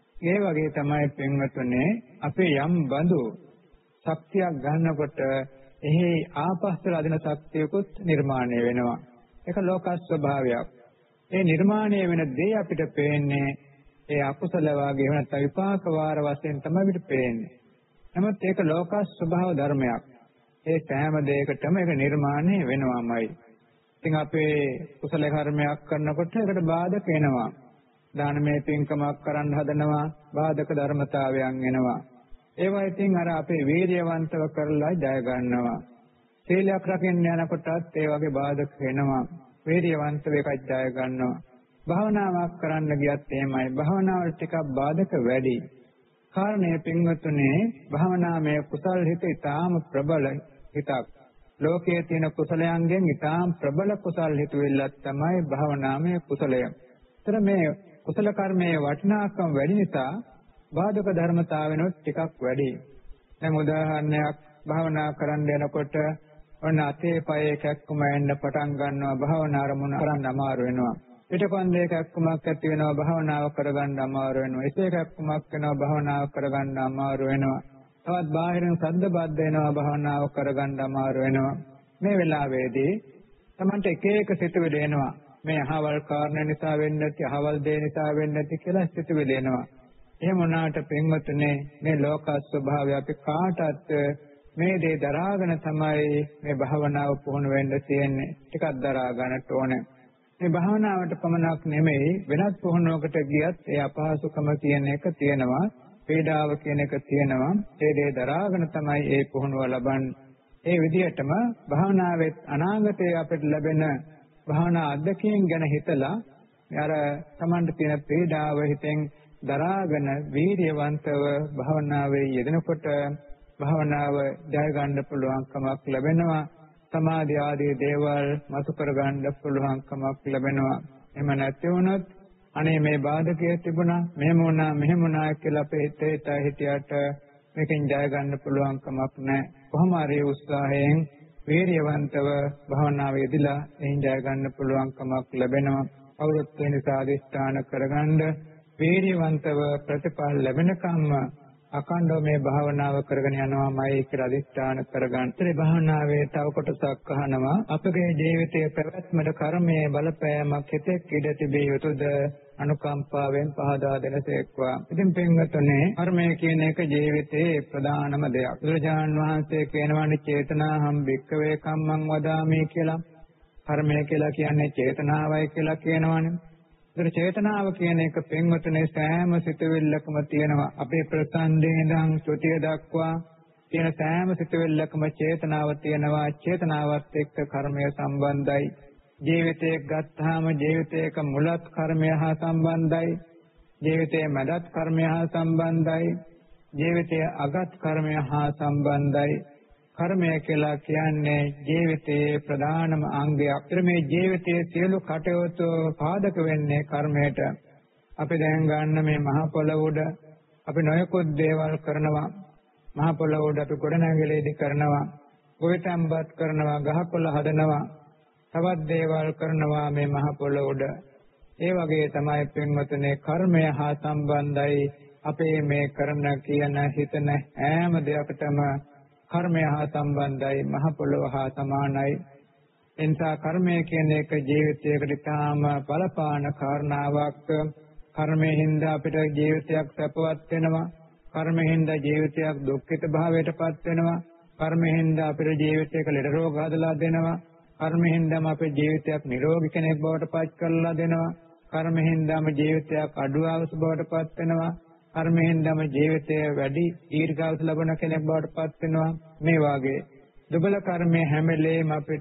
[SPEAKER 2] ඒ වගේ තමයි පින්වත්තුනේ අපේ යම් බඳු ශක්තියක් ගන්නකොට එහි ආපස්සට අදින ශක්තියකුත් නිර්මාණය වෙනවා. ඒක ලෝක ස්වභාවයක්. ඒ නිර්මාණය වෙන දේ අපිට පේන්නේ ඒ අකුසල වාගේ වෙනත් විපාක වාර වශයෙන් තමයි අපිට පේන්නේ. නමුත් ඒක ලෝක ස්වභාව ධර්මයක්. ඒ සෑම දෙයකටම ඒක නිර්මාණය වෙනවාමයි. ඉතින් අපේ කුසල කර්මයක් කරනකොට ඒකට බාධක එනවා. දානමය පින්කමක් කරන්න හදනවා බාධක ධර්මතාවයන් එනවා. ඒවා ඉතින් අර අපේ වීර්යවන්තව කරලා ජය ගන්නවා. සීලයක් රකින්න යනකොටත් ඒ වගේ බාධක වෙනවා. වීර්යවන්තව ඒකත් ජය ගන්නවා. භාවනාවක් කරන්න ගියත් එහෙමයි. භාවනාවල ටිකක් බාධක වැඩි. කාරණේ පින්වතුනේ භාවනාමය කුසල් හිත ඊටාම ප්‍රබල හිතක්. ලෝකයේ තියෙන කුසලයන්ගෙන් ඊටාම ප්‍රබල කුසල් හිතුවිල්ලක් තමයි භාවනාමය කුසලය. ඒතර මේ කුසල කර්මයේ වටිනාකම වැඩි නිසා බාධක ධර්මතාවෙනොත් ටිකක් වැඩි. දැන් උදාහරණයක් භාවනා කරන්න යනකොට ඔන්න අතේ පයේ කැක්කුම එන්න පටන් ගන්නවා භාවනා අරමුණ කරන්න අමාරු වෙනවා. පිටකොන්දේ කැක්කුමක් ඇති වෙනවා භාවනාව කරගන්න අමාරු වෙනවා. ඉසේ කැක්කුමක් වෙනවා භාවනාව කරගන්න අමාරු වෙනවා. තවත් බාහිරින් ශබ්ද බද්ද එනවා භාවනාව කරගන්න අමාරු වෙනවා. මේ වෙලාවේදී Tamanට එක එක සිතුවිලි එනවා. මේ අහවල් කාරණා නිසා වෙන්නේ නැති අහවල් දේ නිසා වෙන්නේ නැති කියලා සිතුවිලි එනවා. එහෙම වුණාට පින්වත්නේ මේ ලෝක ස්වභාවය අපි කාටත් මේ දේ දරාගෙන තමයි මේ භාවනාව පුහුණු වෙන්න තියෙන්නේ. ටිකක් දරා ගන්නට ඕනේ. මේ භාවනාවට පමණක් නෙමෙයි වෙනත් පුහුණුවකට ගියත් ඒ අපහසුකම කියන එක තියෙනවා. පීඩාව කියන එක තියෙනවා. ඒ දේ දරාගෙන තමයි ඒ පුහුණුව ලබන්නේ. ඒ විදිහටම භාවනාවේ අනාගතයේ අපිට ලැබෙන භාවනා අධ්‍යක්ෂයෙන් ගැන හිතලා අර Tamanට තියෙන පීඩාව හිතෙන් දරාගෙන වීර්යවන්තව භාවනාවේ යෙදෙනකොට භාවනාව ජය ගන්න පුළුවන්කමක් ලැබෙනවා. සමාධි ආදී දේවල් මතු කර ගන්න පුළුවන්කමක් ලැබෙනවා. එහෙම නැති වුණොත් අනේ මේ බාධකයේ තිබුණා මෙහෙම වුණා කියලා අපේ හිතේ හිටියට මේකෙන් ජය ගන්න පුළුවන්කමක් නැහැ. කොහොම හරි උත්සාහයෙන් වීර්යවන්තව භාවනාවේ යෙදලා එයින් ජය ගන්න පුළුවන්කමක් ලැබෙනවා. අවුරුත් වෙන සාධිෂ්ඨාන කරගන්න වීර්යවන්තව ප්‍රතිඵල ලැබෙනකම්ම අකණ්ඩව මේ භාවනාව කරගෙන යනවාමයි කියලා අධිෂ්ඨාන කරගන්න. ඒ භාවනාවේ තව කොටසක් අහනවා අපගේ ජීවිතයේ පැවැත්මට කර්මයේ බලපෑමක් කෙතෙක් ඉඩ තිබිය යුතුද අනුකම්පාවෙන් පහදා දෙනසේක්වා. ඉතින් පින්වතුනේ කර්මය කියන එක ජීවිතයේ ප්‍රධානම දෙයක්. බුදුරජාණන් වහන්සේ කියනවානේ චේතනාහම් භික්ඛවේ කම්මං වදාමි කියලා. කර්මය කියලා කියන්නේ චේතනාවයි කියලා කියනවානේ. ඒතර චේතනාව කියන එක පින්වතුනේ සෑම සිතුවිල්ලකම තියෙනවා. අපේ ප්‍රසන්දේ ඉඳන් ශ්‍රුතිය දක්වා තියෙන සෑම සිතුවිල්ලකම චේතනාව තියෙනවා. චේතනාවත් එක්ක කර්මය සම්බන්ධයි. ජීවිතයක් ගත්තාම ජීවිතයක මුලත් කර්මය හා සම්බන්ධයි. ජීවිතයේ මැදත් කර්මය හා සම්බන්ධයි. ජීවිතයේ අගත් කර්මය හා සම්බන්ධයි. කර්මය කියලා කියන්නේ ජීවිතයේ ප්‍රධානම අංගයක්. මේ ජීවිතයේ සියලු කටයුතු පාදක වෙන්නේ කර්මයට. අපි දැන් ගන්න මේ මහ පොළොව උඩ අපි නොයෙකුත් දේවල් කරනවා. මහ පොළොව උඩ අපි ගොඩනැගිලි කරනවා. ගොවිතැන්පත් කරනවා. ගහකොළ හදනවා. තවත් දේවල් කරනවා මේ මහ පොළොව උඩ. ඒ වගේ තමයි පින්වතුනේ කර්මය හා සම්බන්ධයි අපේ මේ කරන කියන හිතන හැම දෙයකටම කර්මය හා සම්බන්ධයි, මහ පොළොව හා සමානයි. එනිසා කර්මය කියන එක ජීවිතයකට ඉතාම බලපාන කාරණාවක්. කර්මයෙන් හින්දා අපිට ජීවිතයක් සැපවත් වෙනවා. කර්මයෙන් හින්දා ජීවිතයක් දුක්ඛිත භාවයටපත් වෙනවා. කර්මයෙන් හින්දා අපේ ජීවිතයක ලෙඩ රෝග හදලා දෙනවා. කර්මයෙන් හින්දාම අපේ ජීවිතයක් නිරෝගී කෙනෙක් බවට පත් කරලා දෙනවා. කර්මයෙන් හින්දාම ජීවිතයක් අඩු ආවස බවට පත් වෙනවා. කර්මයෙන් හින්දාම ජීවිතය වැඩි දීර්ඝායුෂ ලබන කෙනෙක් බවට පත් වෙනවා. මේ වාගේ දුබල කර්මය හැම වෙලේම අපිට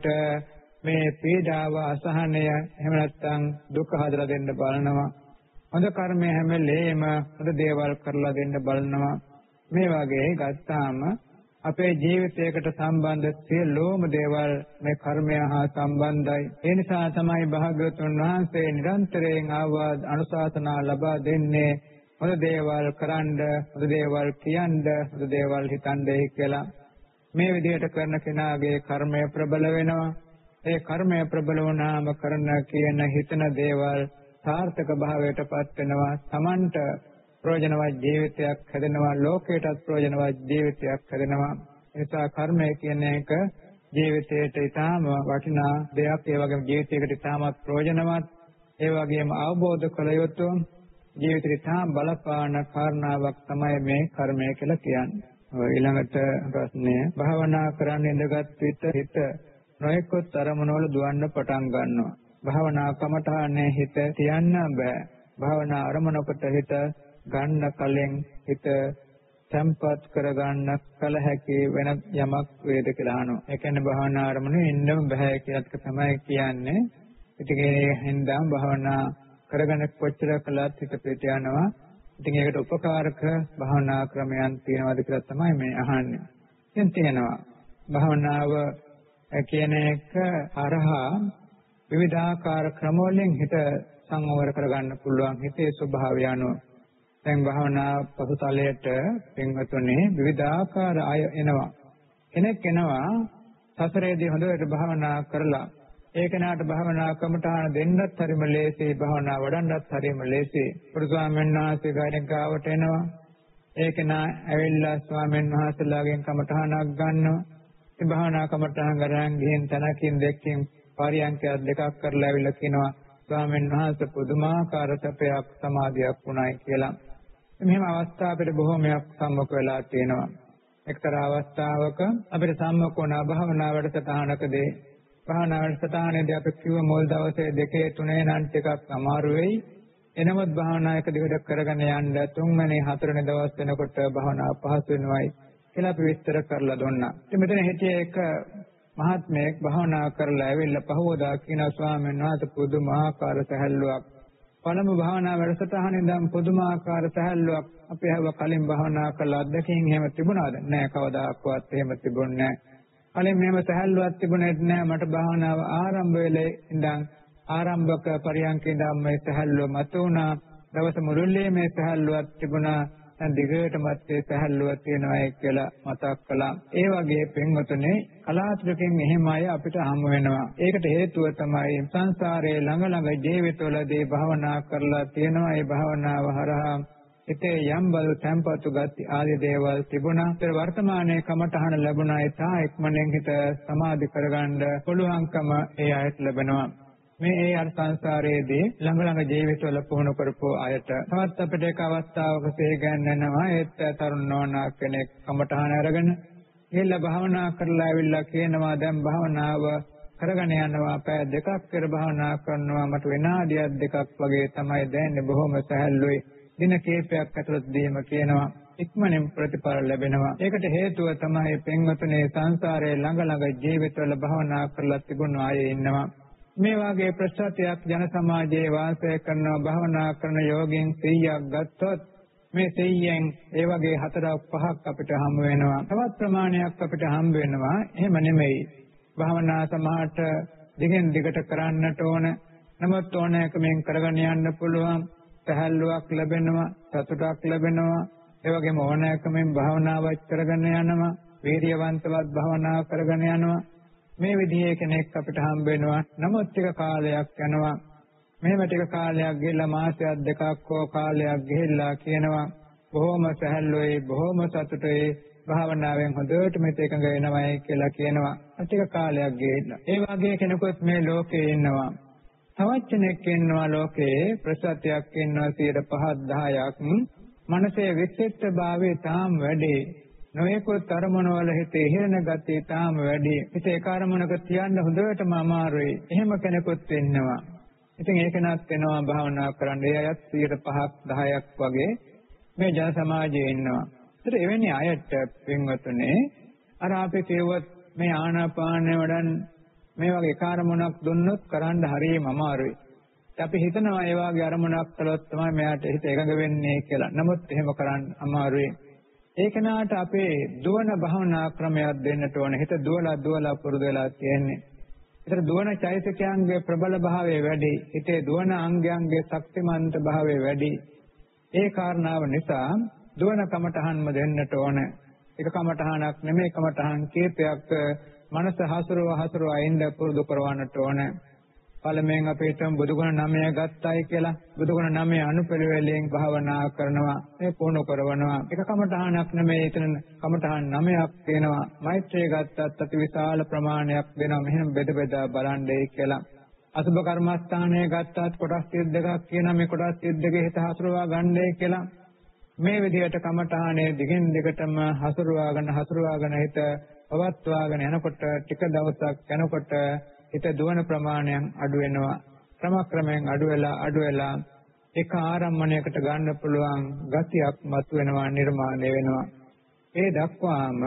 [SPEAKER 2] මේ පීඩාව, අසහනය, එහෙම නැත්නම් දුක හදලා දෙන්න බලනවා. හොඳ කර්මය හැම වෙලේම හොඳ දේවල් කරලා දෙන්න බලනවා. මේ වගේ ගත්තාම අපේ ජීවිතයකට සම්බන්ධ සියලුම දේවල් මේ කර්මය හා සම්බන්ධයි. ඒ නිසා තමයි භාග්‍යවතුන් වහන්සේ නිරන්තරයෙන් ආවාද අනුශාසනා ලබා දෙන්නේ හොඳ දේවල් කරන්න, හොඳ දේවල් කියන්න, හොඳ දේවල් හිතන්නයි කියලා. මේ විදිහට කරන කෙනාගේ කර්මය ප්‍රබල වෙනවා. ඒ කර්මය ප්‍රබල වුණාම කරන කියන හිතන දේවල් සාර්ථක භාවයටපත් වෙනවා. Tamanට ප්‍රයෝජනවත් ජීවිතයක් හැදෙනවා, ලෝකයටත් ප්‍රයෝජනවත් ජීවිතයක් හැදෙනවා. ඒ නිසා කර්මය කියන එක ජීවිතයට ඉතාම වටිනා දෙයක්. ඒ වගේම ජීවිතයකට ඉතාමත් ප්‍රයෝජනවත්. ඒ වගේම අවබෝධ කළ යුතු ජීවිතයට ඉතාම බලපාන කාරණාවක් තමයි මේ කර්මය කියලා කියන්නේ. ඊළඟට ප්‍රශ්නය, භාවනා කරන්න ඉඳගත් විට හිත නොයෙකුත් අරමුණු වල දුවන්න පටන් ගන්නවා. භාවනා කමඨානේ හිත තියන්න බෑ. භාවනා අරමුණකට හිත ගන්න කලින් හිත සම්පත් කරගන්න කල හැකි වෙන යමක් වේද කියලා අහනවා. ඒ කියන්නේ භාවනා අරමුණේ ඉන්නම බෑ කියලා තමයි කියන්නේ. ඉතින් ඒ හින්දා භාවනා කරගෙන කොච්චර කළත් හිත පිට යනවා. ඉතින් ඒකට උපකාරක භාවනා ක්‍රමයන් තියෙනවද කියලා තමයි මේ අහන්නේ. ඉතින් තියෙනවා. භාවනාව කියන එක හරහා විවිධාකාර ක්‍රම වලින් හිත සංවර කරගන්න පුළුවන්. හිතේ ස්වභාවය අනුව දැන් භාවනා පසුතලයට පින්වතුනි විවිධාකාර අය එනවා. කෙනෙක් එනවා සසරේදී හොඳට භාවනා කරලා ඒ කෙනාට භාවනා කමඨාන දෙන්නත් හරිම ලේසි, භාවනා වඩන්නත් හරිම ලේසි. පුරුෂාමෙන් වහන්සේ ගාවට එනවා. ඒ කෙනා ඇවිල්ලා ස්වාමීන් වහන්සේලාගෙන් කමඨානක් ගන්නවා. ඒ භාවනා කමඨාන ගරන් ගිහින් තනකින් දෙකකින් පරියන්කයක් දෙකක් කරලා ඇවිල්ලා කියනවා ස්වාමීන් වහන්සේ පුදුමාකාර සැපයක් සමාධියක් වුණායි කියලා. මෙහෙම අවස්ථා අපිට බොහෝමයක් සම්මුඛ වෙලා තියෙනවා. එක්තරා අවස්ථාවක අපිට සම්මුඛ වුණ භාවනා වැඩසටහනකදී භාවනා වැඩසටහනේදී අපි කිව්ව මුල් දවසේ 2 3 නම් ටිකක් අමාරු වෙයි. එනමුත් භාවනා එක දිගට කරගෙන යන්න 3 වෙනි 4 වෙනි දවස් වෙනකොට භාවනා පහසු වෙනවයි කියලා අපි විස්තර කරලා දුන්නා. ඉතින් මෙතන හිටියේ එක මහත්මයෙක් භාවනා කරලා ඇවිල්ලා පහවදා කියන ස්වාමීන් වහන්සේ පුදුමාකාර සැහැල්ලුවක්. පළමු භාවනා වැඩසටහනේ ඉඳන් පුදුමාකාර සැහැල්ලුවක් අපි හැව කලින් භාවනා කළා. අත්දැකීම් එහෙම තිබුණාද? නෑ, කවදාකවත් එහෙම තිබුණේ නෑ. කලින් මෙහෙම සැහැල්ලුවක් තිබුණේ නෑ. මට භාවනාව ආරම්භ වෙලේ ඉඳන් ආරම්භක පරියන්කේ ඉඳන් මේ සැහැල්ලුව මතුණා. දවස මුළුල්ලේ මේ සැහැල්ලුවක් තිබුණා. දැන් දිගටමත් ඒ සැහැල්ලුව තියෙනවා කියලා මතක් කළා. ඒ වගේ පින්වතුනි කලාතුරකින් එහෙම අය අපිට හමු වෙනවා. ඒකට හේතුව තමයි සංසාරයේ ළඟ ජීවිතවලදී භාවනා කරලා තියෙනවා. ඒ භාවනාව හරහා හිතේ යම් බල තැම්පතු ගති ආදී දේවල් තිබුණා. ඒ වර්තමානයේ කමඨහන ලැබුණා. ඒ තා එක්මනෙන් හිත සමාධි කරගන්න පුළුවන්කම ඒ අයට ලැබෙනවා. මේ අර සංසාරයේදී ළඟ ජීවිතවල පුහුණු කරපු අයට තවත් අපිට එක අවස්ථාවක තේගන්නනවා. ඒත් තරුණ නෝනා කෙනෙක් කමඨහන අරගෙන ගිහිල්ලා භාවනා කරලා ඇවිල්ලා කියනවා දැන් භාවනාව කරගෙන යනවා. පැය 2ක් පෙර භාවනා කරනවා. මට විනාඩියක් 2ක් වගේ තමයි දැනෙන්නේ. බොහොම සැහැල්ලුයි. දින කිහිපයක් ඇතුළතදීම කියනවා ඉක්මනින් ප්‍රතිඵල ලැබෙනවා. ඒකට හේතුව තමයි පින්වතුනි සංසාරයේ ළඟ ජීවිතවල භාවනා කරලා තිබුණු අය ඉන්නවා. මේ වාගේ ප්‍රශ්නයක් ජන සමාජයේ වාසය කරන භාවනා කරන යෝගීන් 100ක් ගත්තොත් මේ 100න් ඒ වගේ 4-5ක් අපිට හම්බ වෙනවා. තවත් ප්‍රමාණයක් අපිට හම්බ වෙනවා. එහෙම නෙමෙයි. භාවනා සමාහට දිගින් දිගට කරන්නට ඕන. නමුත් ඕනෑකමින් කරගෙන යන්න පුළුවන්. සැහැල්ලුවක් ලැබෙනවා, සතුටක් ලැබෙනවා. ඒ වගේම ඕනෑකමින් භාවනාවක් කරගෙන යනවා, වීර්යවන්තවත් භාවනා කරගෙන යනවා. මේ විදිහේ කෙනෙක් අපිට හම්බ වෙනවා. නමුත් ටික කාලයක් යනවා. මෙහෙම ටික කාලයක් ගිහිල්ලා මාසයක් දෙකක් හෝ කාලයක් ගිහිල්ලා කියනවා බොහොම සැහැල්ලුයි, බොහොම සතුටුයි, භාවනාවෙන් හොඳට මෙත එකඟ වෙනවයි කියලා කියනවා. ටික කාලයක් ගිහිල්ලා. ඒ වගේ කෙනෙකුත් මේ ලෝකේ ඉන්නවා. තවත් කෙනෙක් ඉන්නවා ලෝකේ ප්‍රසත්‍යයක් ඉන්නවා 5 10ක් මනසේ විචිත්තභාවය තාම වැඩි. නොයෙකුත් අරමුණු වල හිතේ හිරණ ගතිය තාම වැඩි. හිතේ කාර්මණක තියන්න හොඳටම අමාරුයි. එහෙම කෙනෙකුත් ඉන්නවා. ඉතින් ඒක නත් වෙනවා භාවනා කරන්න. ඒ අයත් 5ක් 10ක් වගේ මේ ජන සමාජයේ ඉන්නවා. ඒතර එවැනි අයට පින්වතුනේ අර අපි කියවත් මේ ආනාපානය වඩන් මේ වගේ කාර්මණක් දුන්නොත් කරන්න හරියම අමාරුයි. අපි හිතනවා ඒ වගේ අරමුණක් කළොත් තමයි මෙයාට හිත එකඟ වෙන්නේ කියලා. නමුත් එහෙම කරන්න අමාරුයි. ඒ කෙනාට අපේ දුවන භාවනා ක්‍රමයක් දෙන්නට ඕන. හිත දුවලා පුරුදු වෙලා තියෙන්නේ. ඒතර දුවන චෛතසිකයන්ගේ ප්‍රබල භාවය වැඩි. හිතේ දුවන අංගයන්ගේ ශක්තිමන්ත භාවය වැඩි. ඒ කාරණාව නිසා දුවන කමඨහන්ම දෙන්නට ඕන. එක කමඨහනක් නෙමෙයි කමඨහන් කීපයක් මනස හසුරුව ඉන්න පුරුදු කරවන්නට ඕන. පළමුවෙන් අපි හිතමු බුදුගුණ 9 ගත්තයි කියලා. බුදුගුණ 9 අනුපිළිවෙලින් භාවනා කරනවා. මේ පුහුණු කරනවා. එක කමඨහනක් නෙමෙයි එතන කමඨහන් 9ක් තියෙනවා. මෛත්‍රිය ගත්තත් අති විශාල ප්‍රමාණයක් දෙනවා. මෙහෙම බෙදා බලන්නේ කියලා. අසුභ කර්මස්ථානය ගත්තත් කොටස් 32ක් කියනවා. මේ කොටස් 32 හිත හසුරුවා ගන්නයි කියලා. මේ විදිහට කමඨහනේ දිගින් දිගටම හසුරුවාගෙන හිත පවත්වාගෙන යනකොට ටික දවසක් යනකොට හිත දුවන ප්‍රමාණයන් අඩු වෙනවා. ක්‍රමක්‍රමයෙන් අඩු වෙලා එක ආරම්මණයකට ගන්න පුළුවන් ගතියක් මතුවෙනවා, නිර්මාණය වෙනවා. ඒ දක්වාම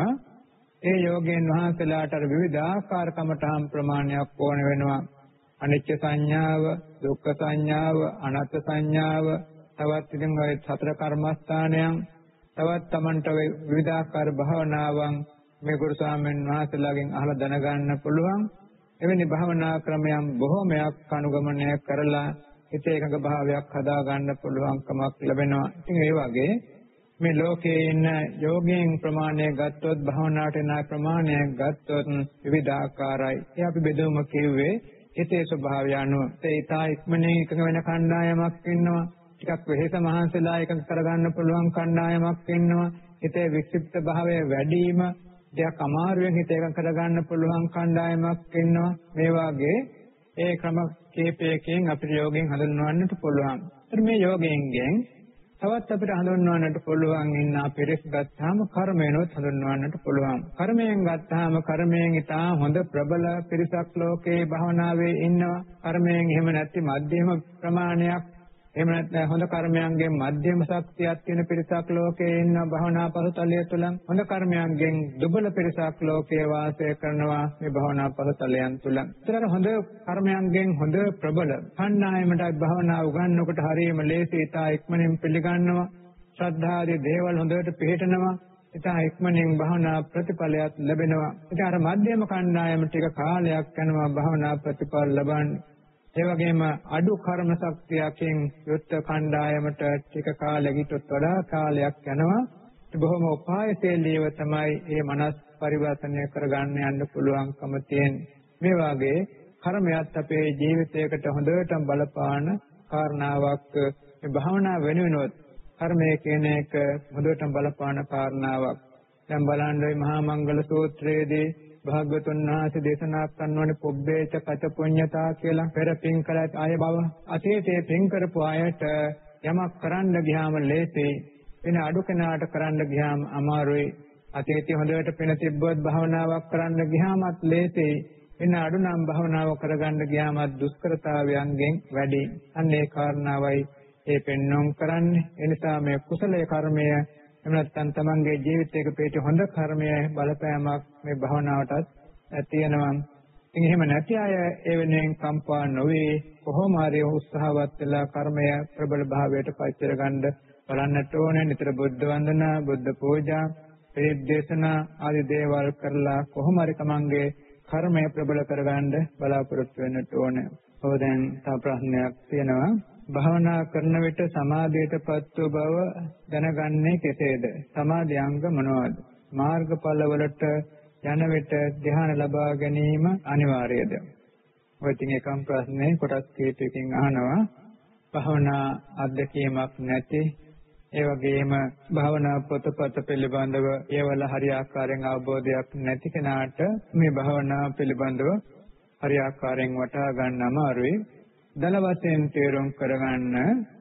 [SPEAKER 2] ඒ යෝගීන් වහන්සේලාට විවිධාකාර කමඨහම් ප්‍රමාණයක් ඕන වෙනවා. අනිත්‍ය සංඥාව, දුක්ඛ සංඥාව, අනාත්ම සංඥාව, තවත් ඉතින් ඔය 4 කර්මස්ථානයන්, තවත් Tamanට විවිධාකාර භාවනාවන් මේ ගුරු ස්වාමීන් වහන්සේලාගෙන් අහලා දැනගන්න පුළුවන්. එවැනි භාවනා ක්‍රමයන් බොහෝමයක් අනුගමනය කරලා හිතේ එකඟ භාවයක් හදා ගන්න පුළුවන්කමක් ලැබෙනවා. ඉතින් ඒ වගේ මේ ලෝකයේ ඉන්න යෝගීන් ප්‍රමාණය ගත්තොත් භාවනාවට එන ප්‍රමාණය ගත්තොත් විවිධාකාරයි. ඒ අපි බෙදුම කිව්වේ හිතේ ස්වභාවය අනුව. ඒ ඊටා ඉක්මනින් එකඟ වෙන කණ්ඩායමක් ඉන්නවා. ටිකක් වෙහෙස මහන්සිලා එකඟ කරගන්න පුළුවන් කණ්ඩායමක් ඉන්නවා. හිතේ වික්ෂිප්ත භාවය වැඩිම දෙයක් අමාරුවෙන් හිත එකඟ කරගන්න පුළුවන් කණ්ඩායමක් ඉන්නවා. මේ වාගේ ඒ ක්‍රම කීපයකින් අපිට යෝගයෙන් හඳුන්වන්නට පුළුවන්. ඒත් මේ යෝගයෙන්ගෙන් තවත් අපිට හඳුන්වන්නට පුළුවන් ඉන්න පිරිස් ගත්තාම කර්මයෙන්වත් හඳුන්වන්නට පුළුවන්. කර්මයෙන් ගත්තාම කර්මයෙන් ඉතා හොඳ ප්‍රබල පිරිසක් ලෝකේ භවනාවේ ඉන්නවා. කර්මයෙන් එහෙම නැති මධ්‍යම ප්‍රමාණයක්, එහෙම නැත්නම් හොඳ කර්මයන්ගෙන් මධ්‍යම ශක්තියක් තියෙන පිරිසක් ලෝකේ ඉන්න භවනා පසුතලය තුල. හොඳ කර්මයන්ගෙන් දුබල පිරිසක් ලෝකේ වාසය කරනවා මේ භවනා පසුතලයන් තුල. ඒතර හොඳ කර්මයන්ගෙන් හොඳ ප්‍රබල කණ්ඩායමට භවනා උගන්වනකොට හරියම ලේසි, ඉතා ඉක්මනින් පිළිගන්නවා. ශ්‍රද්ධාදී දේවල් හොඳට පිළිහෙටනවා. ඉතා ඉක්මනින් භවනා ප්‍රතිඵලයක් ලැබෙනවා. ඉතින් අර මධ්‍යම කණ්ඩායම ටික කාලයක් යනවා භවනා ප්‍රතිඵල ලබන්නේ. ඒ වගේම අඩු කර්ම ශක්තියකින් යුක්ත කණ්ඩායමට ටික කාලයකට වඩා කාලයක් යනවා. බොහොම උපායශීලීව තමයි මේ මනස් පරිවර්තනය කරගන්න යන්න පුළුවන්කම තියෙන්නේ. මේ වාගේ කර්මයක් අපේ ජීවිතයකට හොඳට බලපාන කාරණාවක්. මේ භාවනා වෙනුවෙනොත් කර්මය කියන එක හොඳට බලපාන කාරණාවක්. දැන් බලන්න මහා මංගල සූත්‍රයේදී භාග්‍යවතුන් වහන්සේ දේශනා කරනවානේ පුබ්බේච කච පුඤ්ඤතා කියලා. පෙර පින් කළත් ආය බව අතීතයේ පින් කරපු අයට යමක් කරන්න ගියාම ලේසියි. වෙන අඩු කෙනාට කරන්න ගියාම අමාරුයි. අතීතයේ හොඳට පින තිබ්බොත් භාවනාවක් කරන්න ගියාමත් ලේසියි. වෙන අඩු නම් භාවනාව කරගන්න ගියාමත් දුෂ්කරතාවයන්ගෙන් වැඩි. අන්න ඒ කාරණාවයි ඒ පෙන්වන්න කරන්නේ. ඒ නිසා මේ කුසලයේ කර්මය එහෙම නැත්නම් තමන්ගේ ජීවිතයක පිට හොඳ කර්මයේ බලපෑමක් මේ භවනාවටත් තියෙනවා. ඉතින් එහෙම නැති අය ඒ වෙනුවෙන් කම්පා නොවේ කොහොම හරි උත්සාහවත් වෙලා කර්මය ප්‍රබල භාවයට පත් කරගන්න බලන්නට ඕනේ. නිතර බුද්ධ වන්දනා, බුද්ධ පූජා, පිරිත් දේශනා ආදී දේවල් කරලා කොහොම හරි තමන්ගේ කර්මය ප්‍රබල කරගන්න බලාපොරොත්තු වෙන්නට ඕනේ. ඔය දැන් තව ප්‍රශ්නයක් තියෙනවා. භාවනා කරන විට සමාධියටපත් වූ බව දැනගන්නේ කෙසේද? සමාධි අංග මොනවාද? මාර්ගඵල වලට යන විට ධ්‍යාන ලබා ගැනීම අනිවාර්යද? ඔය තින් එකම ප්‍රශ්නේ කොටස් කීපයකින් අහනවා. භාවනා අධ්‍යක්ීමක් නැති ඒ වගේම භාවනා පොතපත පිළිබඳව ඒවල හරියාකාරයෙන් අවබෝධයක් නැති කෙනාට මේ භාවනා පිළිබඳව හරියාකාරයෙන් වටහා ගන්න අමාරුයි. දල වශයෙන් තේරුම් කරගන්න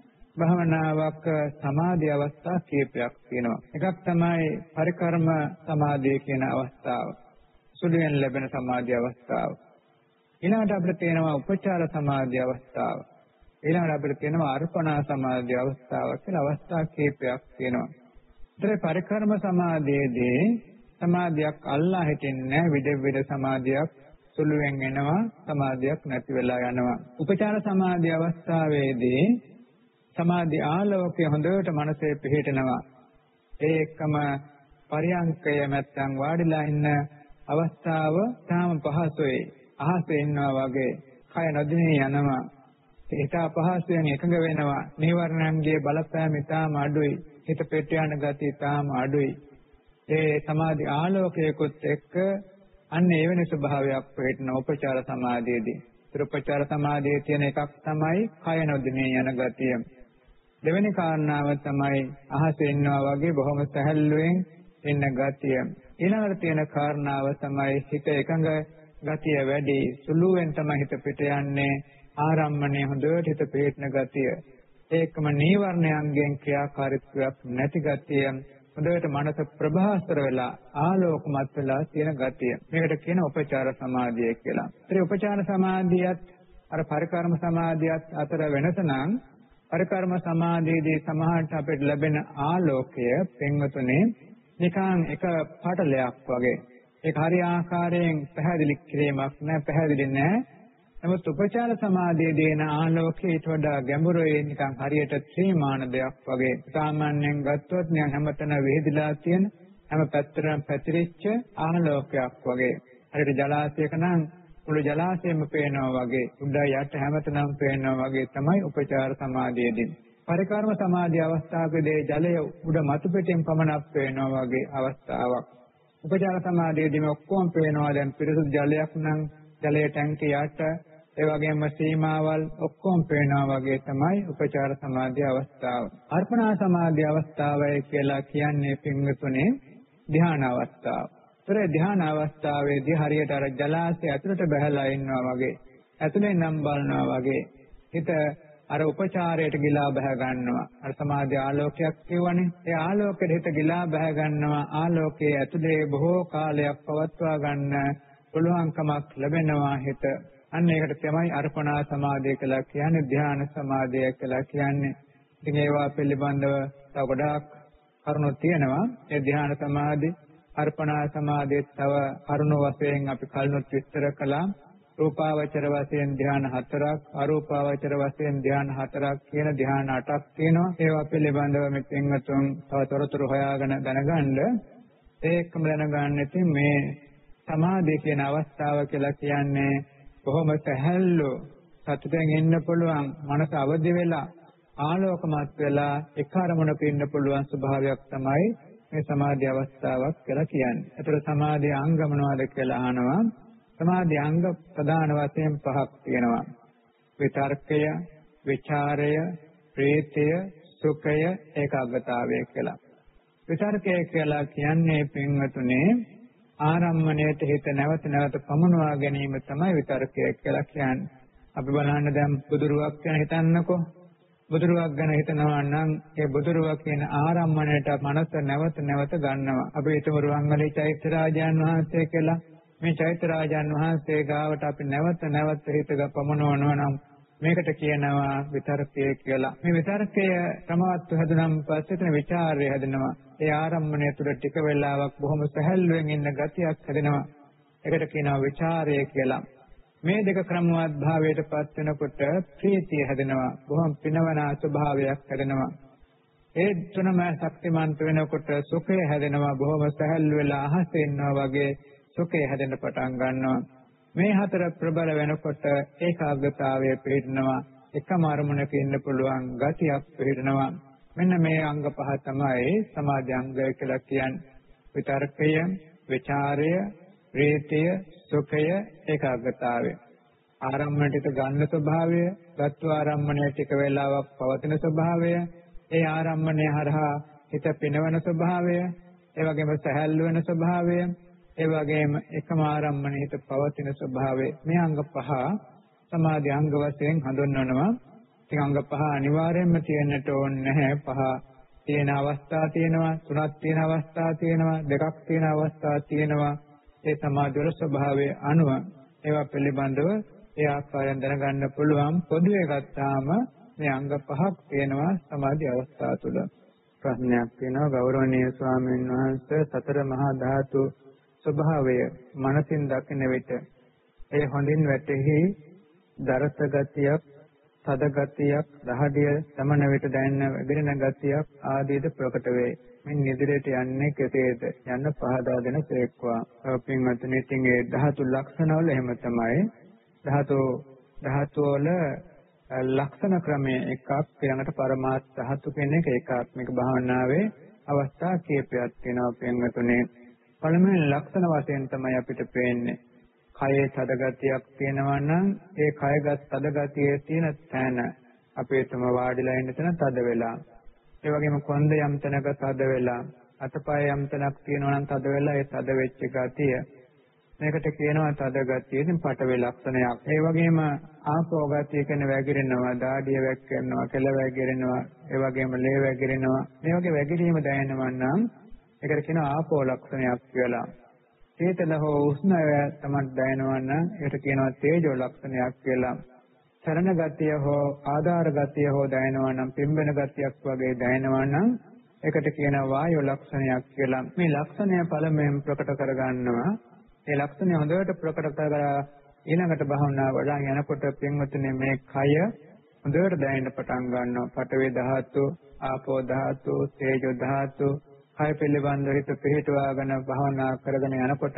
[SPEAKER 2] භාවනාවක සමාධි අවස්ථා කීපයක් තියෙනවා. එකක් තමයි පරිකර්ම සමාධිය කියන අවස්ථාව. සුළුෙන් ලැබෙන සමාධි අවස්ථාව. ඊළඟට අපිට තියෙනවා උපචාර සමාධි අවස්ථාව. ඊළඟට අපිට තියෙනවා අර්පණා සමාධි අවස්ථාව කියලා අවස්ථා කීපයක් තියෙනවා. ඒතර පරිකර්ම සමාධියේදී සමාධියක් අල්ලා හිටින්නේ විද සමාධියක් සුළුෙන් එනවා, සමාධියක් නැති වෙලා යනවා. උපචාර සමාධි අවස්ථාවේදී සමාධි ආලෝකය හොඳට මනසේ පිහිටනවා. ඒ එක්කම පරියංකය නැත්තම් වාඩිලා ඉන්න අවස්ථාව තාම පහසුයි. අහසේ ඉන්නවා වගේ කය නොදිනේ යනවා. හිත පහසුවෙන් එකඟ වෙනවා. නීවරණයන්ගේ බලපෑම ඉතාම අඩුයි. හිත පෙට යන ගතිය ඉතාම අඩුයි. ඒ සමාධි ආලෝකයකොත් එක්ක අන්න ඒ වෙන ස්වභාවයක් පිළිටන උපචාර සමාධියේදී. උපචාර සමාධියේ තියෙන එකක් තමයි කය නොදිනේ යන ගතිය. දෙවෙනි කාරණාව තමයි අහසේ ඉන්නවා වගේ බොහොම සැහැල්ලුවෙන් ඉන්න ගතිය. ඊළඟට තියෙන කාරණාව තමයි හිත එකඟ ගතිය වැඩි. සුළුවෙන් තමයි හිත පිට යන්නේ. ආරම්මණය හොඳට හිත පිටන ගතිය. ඒකම නීවරණයන්ගෙන් ක්‍රියාකාරීත්වයක් නැති ගතිය. හොඳට මනස ප්‍රභාස්වර වෙලා ආලෝකමත් වෙලා තියෙන ගතිය. මේකට කියන උපචාර සමාධිය කියලා. ඒ උපචාර සමාධියත් අර පරිකර්ම සමාධියත් අතර වෙනස නම් පරිකර්ම සමාධියේදී සමහරට අපිට ලැබෙන ආලෝකය පින්වතුනේ නිකන් එක පටලයක් වගේ. ඒක හරි ආකාරයෙන් පැහැදිලි කිරීමක් නෑ, පැහැදිලි නෑ. නමුත් උපචාර සමාධියේදී එන ආලෝකය ඊට වඩා ගැඹුරුයි, නිකන් හරියට ත්‍රිමාන දෙයක් වගේ. සාමාන්‍යයෙන් ගත්තොත් නිකන් හැමතැන විහිදලා තියෙන හැම පැත්තටම පැතිරිච්ච ආලෝකයක් වගේ. හරියට ජලාශයක නම් මුළු ජලාශයම පේනවා වගේ, උඩ යට හැමතැනම පේනවා වගේ තමයි උපචාර සමාධියේදී. පරිකර්ම සමාධි අවස්ථාවේදී ජලය උඩ මතු පිටින් පමණක් පේනවා වගේ අවස්ථාවක්. උපචාර සමාධියේදී මේ ඔක්කොම පේනවා. දැන් පිරිසුදු ජලයක් නම් ජලයේ ටැංකිය යට, ඒ වගේම සීමාවල් ඔක්කොම පේනවා වගේ තමයි උපචාර සමාධි අවස්ථාව. අර්පණා සමාධි අවස්ථාවයි කියලා කියන්නේ පින්වතුනේ ධ්‍යාන අවස්ථාව. ඒතර ධ්‍යාන අවස්ථාවේදී හරියට අර ජලාශය ඇතුළට බහලා ඉන්නවා වගේ, ඇතුලෙන් නම් බලනවා වගේ හිත අර උපචාරයට ගිලා බහ ගන්නවා. අර සමාධි ආලෝකයක් කියවනේ. ඒ ආලෝකයට හිත ගිලා බහ ගන්නවා. ආලෝකයේ ඇතුලේ බොහෝ කාලයක් පවත්වා ගන්න පුළුවන්කමක් ලැබෙනවා හිත. අන්න ඒකට තමයි අර්පණා සමාධිය කියලා කියන්නේ, ධ්‍යාන සමාධිය කියලා කියන්නේ. ඉතින් ඒවා පිළිබඳව තව ගොඩාක් කරුණු තියෙනවා. ඒ ධ්‍යාන සමාධි, අර්පණා සමාධිය තව කරුණු වශයෙන් අපි කලිනුත් විස්තර කළා. රූපාවචර වශයෙන් ධ්‍යාන 4ක්, අරූපාවචර වශයෙන් ධ්‍යාන 4ක් කියන ධ්‍යාන 8ක් තියෙනවා. ඒවා පිළිබඳව මේ පින්වතුන් තව තොරතුරු හොයාගෙන දැනගන්න. ඒකම දැනගන්න ඉතින් මේ සමාධිය කියන අවස්ථාව කියලා කියන්නේ කොහොම සැහැල්ලු සතුටෙන් ඉන්න පුළුවන්, මනස අවදි වෙලා ආලෝකමත් වෙලා එක අරමුණක ඉන්න පුළුවන් ස්වභාවයක් තමයි මේ සමාධි අවස්ථාවක් කියලා කියන්නේ. ඒතර සමාධියේ අංග මොනවද කියලා අහනවා. සමාධි අංග ප්‍රධාන වශයෙන් 5ක් තියෙනවා. විතර්කය, විචාරය, ප්‍රීතිය, සුඛය, ඒකාග්‍රතාවය කියලා. විතර්කය කියලා කියන්නේ පින්වතුනේ ආරම්මණයට හිත නැවත නැවත පමුණවා ගැනීම තමයි විතර්කය කියලා කියන්නේ. අපි බලන්න දැන් බුදුරුවක් ගැන හිතන්නකෝ. බුදුරුවක් ගැන හිතනවා නම් ඒ බුදුරුව කියන ආරම්මණයට මනස නැවත නැවත ගන්නවා. අපි හිතමු රුවන්වැලි චෛත්‍ය රාජයන් වහන්සේ කියලා. මේ චෛත්‍ය රාජයන් වහන්සේ ගාවට අපි නැවත නැවත හිත පමුණවනවා නම් මේකට කියනවා විතර්කය කියලා. මේ විතර්කය ක්‍රමවත් හැදුනම් පස්සේ එතන ਵਿਚාරය හැදෙනවා. ඒ ආරම්මණය තුළ ටික වෙලාවක් බොහොම සැහැල්ලුවෙන් ඉන්න ගතියක් හැදෙනවා. ඒකට කියනවා ਵਿਚාරය කියලා. මේ දෙක ක්‍රමවත් භාවයට පත් වෙනකොට ප්‍රීතිය හැදෙනවා. බොහොම පිනවන ස්වභාවයක් හැදෙනවා. ඒ තුනම ශක්තිමන්ත වෙනකොට සුඛය හැදෙනවා. බොහොම සැහැල්ලු වෙලා අහසේ ඉන්නවා වගේ සුඛය හැදෙන්න පටන් ගන්නවා. මේ හතර ප්‍රබල වෙනකොට ඒකාග්‍රතාවය පිහිටනවා. එකම අරමුණක ඉන්න පුළුවන් ගතියක් පිහිටනවා. මෙන්න මේ අංග පහ තමයි සමාධි අංගය කියලා කියන්නේ. විතර්කය, විචාරය, ප්‍රීතිය, සුඛය, ඒකාග්‍රතාවය. ආරම්මණයට ගන්න ස්වභාවය, ගත්තු ආරම්මණය ටික වේලාවක් පවතින ස්වභාවය, ඒ ආරම්මණය හරහා හිත පිනවන ස්වභාවය, ඒ වගේම සහැල්ලු වෙන ස්වභාවය, ඒ වගේම එකම ආරම්මණය හිත පවතින ස්වභාවය, මේ අංග පහ සමාධි අංග වශයෙන් හඳුන්වනවා. ඉතින් අංග පහ අනිවාර්යයෙන්ම තියෙන්නට ඕනේ නැහැ. පහ තියෙන අවස්ථා තියෙනවා, තුනක් තියෙන අවස්ථා තියෙනවා, දෙකක් තියෙන අවස්ථා තියෙනවා. ඒ සමාධි වල ස්වභාවය අනුව ඒවා පිළිබඳව ඒ ආකාරයෙන් දැනගන්න පුළුවන්. පොදුවේ ගත්තාම මේ අංග පහක් තියෙනවා සමාධි අවස්ථාව තුළ. ප්‍රශ්නයක් තියෙනවා ගෞරවනීය ස්වාමීන් වහන්සේ, සතර මහා ධාතු ස්වභාවය මනසින් දකින විට ඒ හොඳින් වැටෙහි දරත ගතියක්, තද ගතියක්, දහඩිය සමන විට දැනෙන වැగిරෙන ගතියක් ආදීද ප්‍රකට වේ. මින් ඉදිරියට යන්නේ කෙසේද යන්න පහදා දෙන සේක්වා. පින්වත්නි, ඉතින් ඒ ධාතු ලක්ෂණ වල එහෙම තමයි. ධාතු වල ලක්ෂණ ක්‍රමය එකක්, ඊළඟට පරමාර්ථ ධාතු කියන එක ඒකාත්මික භාවනාවේ අවස්ථා කීපයක් තියෙනවා පින්වත්නි. පළමුවෙන් ලක්ෂණ වශයෙන් තමයි අපිට පේන්නේ. කයේ තද ගතියක් තියෙනවා නම් ඒ කයගත් තද ගතියේ තියෙන තැන අපේ තම වාඩිලා ඉන්න තැන තද වෙලා. ඒ වගේම කොන්ද යම් තැනක තද වෙලා, අතපය යම් තැනක් තියෙනවා නම් තද වෙලා ඒ තද වෙච්ච ගතිය. මේකට කියනවා තද ගතිය. ඉතින් පටවේ ලක්ෂණයක්. ඒ වගේම ආපෝ ගතිය කියන වැగిරෙනවා, දාඩිය වැක්කෙනවා, කෙල වැగిරෙනවා, ඒ වගේම ලේ වැగిරෙනවා. මේ වගේ වැగిරීම දැනෙනවා නම් ඒකට කියනවා ආපෝ ලක්ෂණයක් කියලා. සීතල හෝ උෂ්ණය තමයි දැනෙනවා නම් ඒකට කියනවා තේජෝ ලක්ෂණයක් කියලා. චලන ගතිය හෝ ආධාර ගතිය හෝ දැනෙනවා නම්, පිම්බෙන ගතියක් වගේ දැනෙනවා නම් ඒකට කියනවා වායෝ ලක්ෂණයක් කියලා. මේ ලක්ෂණය පළමුවෙන් ප්‍රකට කරගන්නවා. ඒ ලක්ෂණය හොඳට ප්‍රකට කරලා ඊළඟට භාවනා වඩාන් යනකොට පින්වතුනි මේ කය හොඳට දැනෙන්න පටන් ගන්නවා. පඨවි ධාතු, ආපෝ ධාතු, තේජෝ ධාතු, කය පිළිබඳව හිත පිහිටවාගෙන භාවනා කරගෙන යනකොට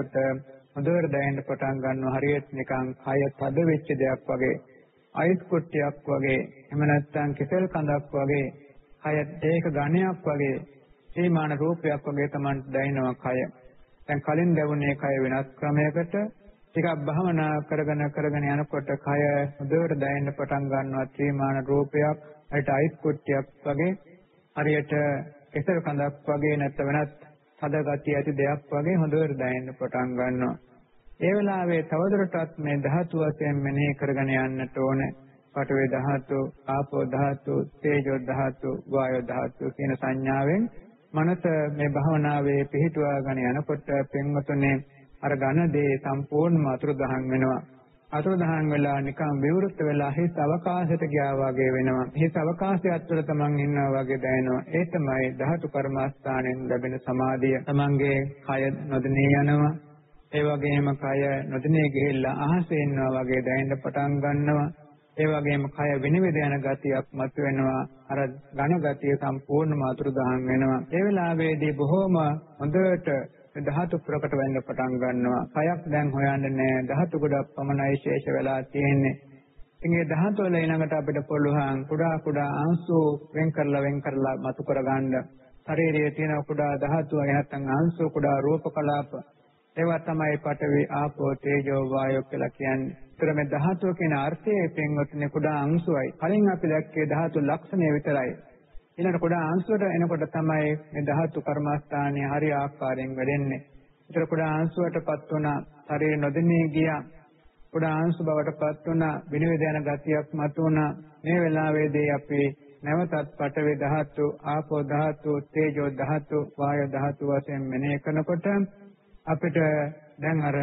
[SPEAKER 2] හොඳට දැනෙන්න පටන් ගන්නවා. හරියට නිකන් කය තද වෙච්ච දෙයක් වගේ, අයිස් කුට්ටියක් වගේ, එහෙම නැත්නම් කෙසෙල් කඳක් වගේ, කය ඒක ඝණයක් වගේ, සීමාන රූපයක් වගේ තමයි දැනෙනවා කය. දැන් කලින් දැවුනේ කය වෙනස් ක්‍රමයකට ටිකක් භාවනා කරගෙන යනකොට කය හොඳට දැනෙන්න පටන් ගන්නවා. සීමාන රූපයක්, හරියට අයිස් කුට්ටියක් වගේ, හරියට කෙසෙල් කඳක් වගේ, නැත්නම් වෙනත් තද ගතිය ඇති දෙයක් වගේ හොඳට දැනෙන්න පටන් ගන්නවා. ඒ වෙලාවේ තවදුරටත් මේ ධාතු වශයෙන් මෙනෙහි කරගෙන යන්නට ඕනේ. පඨවි ධාතු, ආපෝ ධාතු, තේජෝ ධාතු, වායෝ ධාතු කියන සංඥාවෙන් මනස මේ භාවනාවේ පිහිටුවාගෙන යනකොට පින්වතුනේ අර ඝන දේ සම්පූර්ණම අතුරුදහන් වෙනවා. අතුරුදහන් වෙලා නිකන් විවෘත වෙලා හිස් අවකාශයට ගියා වගේ වෙනවා. හිස් අවකාශයත් තුළ තමන් ඉන්නවා වගේ දැනෙනවා. ඒ තමයි ධාතු කර්මස්ථානෙන් ලැබෙන සමාධිය. තමන්ගේ කය නොදෙනී යනවා. ඒ වගේම කය නොදෙනී ගිහිල්ලා අහසේ ඉන්නවා වගේ දැනෙන්න පටන් ගන්නවා. ඒ වගේම කය විනිවිද යන ගතියක් මතුවෙනවා. අර ඝන ගතිය සම්පූර්ණම අතුරුදහන් වෙනවා. ඒ වෙලාවේදී බොහෝම හොඳට ධාතු ප්‍රකට වෙන්න පටන් ගන්නවා. කයක් දැන් හොයන්නේ නැහැ. ධාතු ගොඩක් පමණයි ශේෂ වෙලා තියෙන්නේ. ඉතින් මේ ධාතු වල ඊළඟට අපිට පුළුවන් කුඩා අංශු වෙන් කරලා මතු කරගන්න. ශරීරයේ තියෙන කුඩා ධාතු නැත්නම් අංශු කුඩා රූප කලාප ඒවා තමයි පඨවි, ආපෝ, තේජෝ, වායෝ කියලා කියන්නේ. ඒතර මේ ධාතුව කියන අර්ථයේ පින්වත්නි කුඩා අංශුවයි. කලින් අපි දැක්කේ ධාතු ලක්ෂණය විතරයි. ඊළඟ කුඩා අංශුවට එනකොට තමයි මේ ධාතු කර්මස්ථානයේ හරි ආකාරයෙන් වැඩෙන්නේ. ඒතර කුඩා අංශුවටපත් වුණා, ශරීර නොදෙනී ගියා. කුඩා අංශු බවටපත් වුණා, විනිවිද යන ගතියක් මතුවුණා. මේ වෙලාවේදී අපි නැවතත් පඨවි ධාතු, ආපෝ ධාතු, තේජෝ ධාතු, වායෝ ධාතු වශයෙන් මෙනෙහි කරනකොට අපිට දැන් අර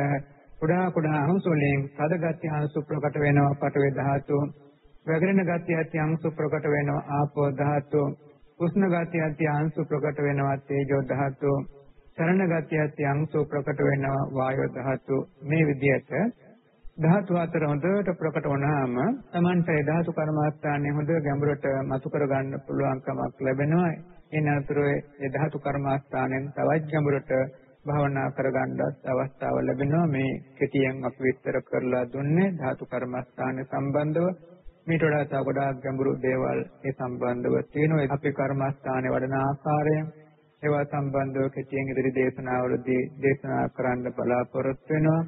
[SPEAKER 2] කුඩා අංශු වලින් තද ගති අංශු ප්‍රකට වෙනවා පඨවි ධාතු, වැగిරෙන ගති ඇති අංශු ප්‍රකට වෙනවා ආපෝ ධාතු, උෂ්ණ ගති ඇති අංශු ප්‍රකට වෙනවා තේජෝ ධාතු, චලන ගති ඇති අංශු ප්‍රකට වෙනවා වායෝ ධාතු. මේ විදිහට ධාතු අතර හොඳට ප්‍රකට වුණාම Tamanta ඒ ධාතු කර්මස්ථානයේ හොඳ ගැඹුරට මතු කර ගන්න පුළුවන්කමක් ලැබෙනවා. එනතුරු ඒ ධාතු කර්මස්ථානයෙන් තවත් ගැඹුරට භාවනා කරගන්නත් අවස්ථාව ලැබෙනවා. මේ කෙටියෙන් අපි විස්තර කරලා දුන්නේ ධාතු කර්මස්ථාන සම්බන්ධව. මේට වඩා තව ගොඩාක් ගැඹුරු දේවල් ඒ සම්බන්ධව තියෙනවා. අපි කර්මස්ථානයේ වඩන ආකාරය ඒවා සම්බන්ධව කෙටියෙන් ඉදිරි දේශනාවලදී දේශනා කරන්න බලාපොරොත්තු වෙනවා.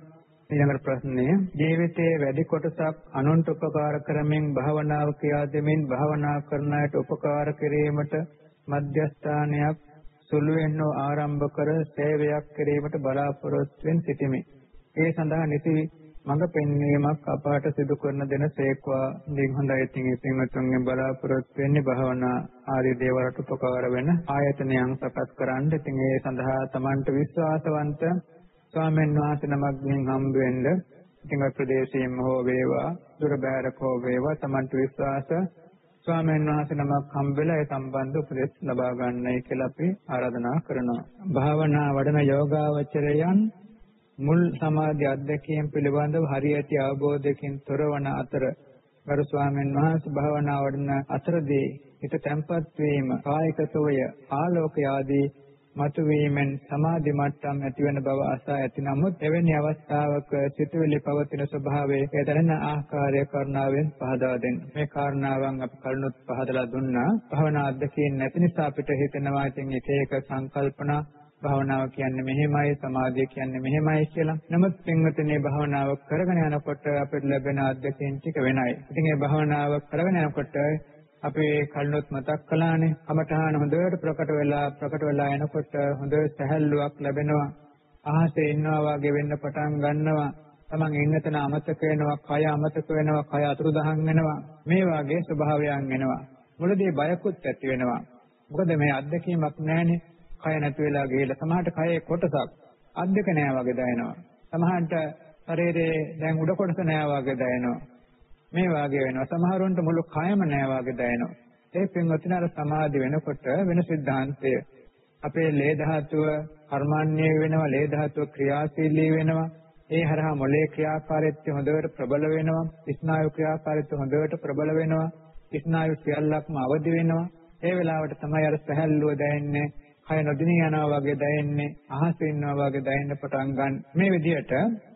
[SPEAKER 2] ඊළඟ ප්‍රශ්නය ජීවිතයේ වැඩි කොටසක් අනුන්ට උපකාර කරමින් භාවනාව කියා දෙමින් භාවනා කරන අයට උපකාර කිරීමට මධ්‍යස්ථානයක් සුළුවෙන් ආරම්භ කර සේවයක් කිරීමට බලාපොරොත්තු වෙන සිටිමි. ඒ සඳහා නිසි මඟ පෙන්වීමක් අපට සිදු කරන දෙන සේක්වා. ඉතින් හොඳයි. ඉතින් පින්වත්තුන්ගෙන් බලාපොරොත්තු වෙන්නේ භාවනා ආදී දේවල්ට උපකාර වෙන ආයතනයන් සකස් කරන්න. ඉතින් ඒ සඳහා Tamanට විශ්වාසවන්ත ස්වාමීන් වහන්සේ නමක් ගින් හම්බ වෙන්න. ඉතින් ඔය ප්‍රදේශයෙන්ම හෝ වේවා දුර බැහැරක හෝ වේවා Tamanට විශ්වාස ස්වාමීන් වහන්සේ නමක් හම්බෙලා ඒ සම්බන්ධ උපදෙස් ලබා ගන්නයි කියලා අපි ආරාධනා කරනවා. භාවනා වඩන යෝගාවචරයන් මුල් සමාධි අධ්‍යක්ෂයෙන් පිළිබඳව හරියට අවබෝධයකින් තොරවන අතර ගරු ස්වාමීන් වහන්සේ භාවනා වඩන අතරදී හිත තැම්පත් වීම, කායික සෝය, ආලෝකය ආදී මතුවීමෙන් සමාධි මට්ටම් ඇතිවන බව අසා ඇති. නමුත් එවැනි අවස්ථාවක සිතුවිලි පවතින ස්වභාවයේ දැනෙන ආකාරය කරුණාවෙන් පහදා දෙන්න. මේ කාරණාවන් අපි කලිනුත් පහදලා දුන්නා. භාවනා අධ්‍යක්ෂයෙන් නැති නිසා අපිට හිතෙනවා ඉතින් එක එක සංකල්පනා භාවනාව කියන්නේ මෙහෙමයි, සමාධිය කියන්නේ මෙහෙමයි කියලා. නමුත් පින්වතුනි භාවනාව කරගෙන යනකොට අපිට ලැබෙන අත්දැකීම් ටික වෙනයි. ඉතින් මේ භාවනාව කරගෙන යනකොට අපි කලිනුත් මතක් කළානේ. කමඨහන හොඳට ප්‍රකට වෙලා යනකොට හොඳ සැහැල්ලුවක් ලැබෙනවා. අහසේ ඉන්නවා වගේ වෙන්න පටන් ගන්නවා. තමන් ඉන්න තැන අමතක වෙනවා, කය අමතක වෙනවා, කය අතුරුදහන් වෙනවා. මේ වගේ ස්වභාවයන් එනවා. මුලදී බයකුත් ඇති වෙනවා. මොකද මේ අත්දැකීමක් නැහැනේ. කය නැති වෙලා ගිහලා සමහරට කයේ කොටසක් අද්දක නෑ වගේ දැනෙනවා. සමහරට ශරීරයේ දැන් උඩ කොටස නෑ වගේ දැනෙනවා. මේ වාගේ වෙනවා. සමහරවන්ට මුළු කයම නෑ වාගේ දැනෙනවා. ඒ පින්වත්නි අර සමාධි වෙනකොට වෙන සිද්ධාන්තය අපේ ලේ ධාතුව කර්මන්නේ වෙනවා, ලේ ධාතුව ක්‍රියාශීලී වෙනවා. ඒ හරහා මොළේ ක්‍රියාකාරීත්වය හොඳට ප්‍රබල වෙනවා. ස්නායු ක්‍රියාකාරීත්වය හොඳට ප්‍රබල වෙනවා. ස්නායු සියල්ලක්ම අවදි වෙනවා. ඒ වෙලාවට තමයි අර සැහැල්ලුව දැනෙන්නේ. කය නොදිනී යනවා වගේ දැනෙන්නේ, අහසේ ඉන්නවා වගේ දැනෙන්න පටන් ගන්න. මේ විදිහට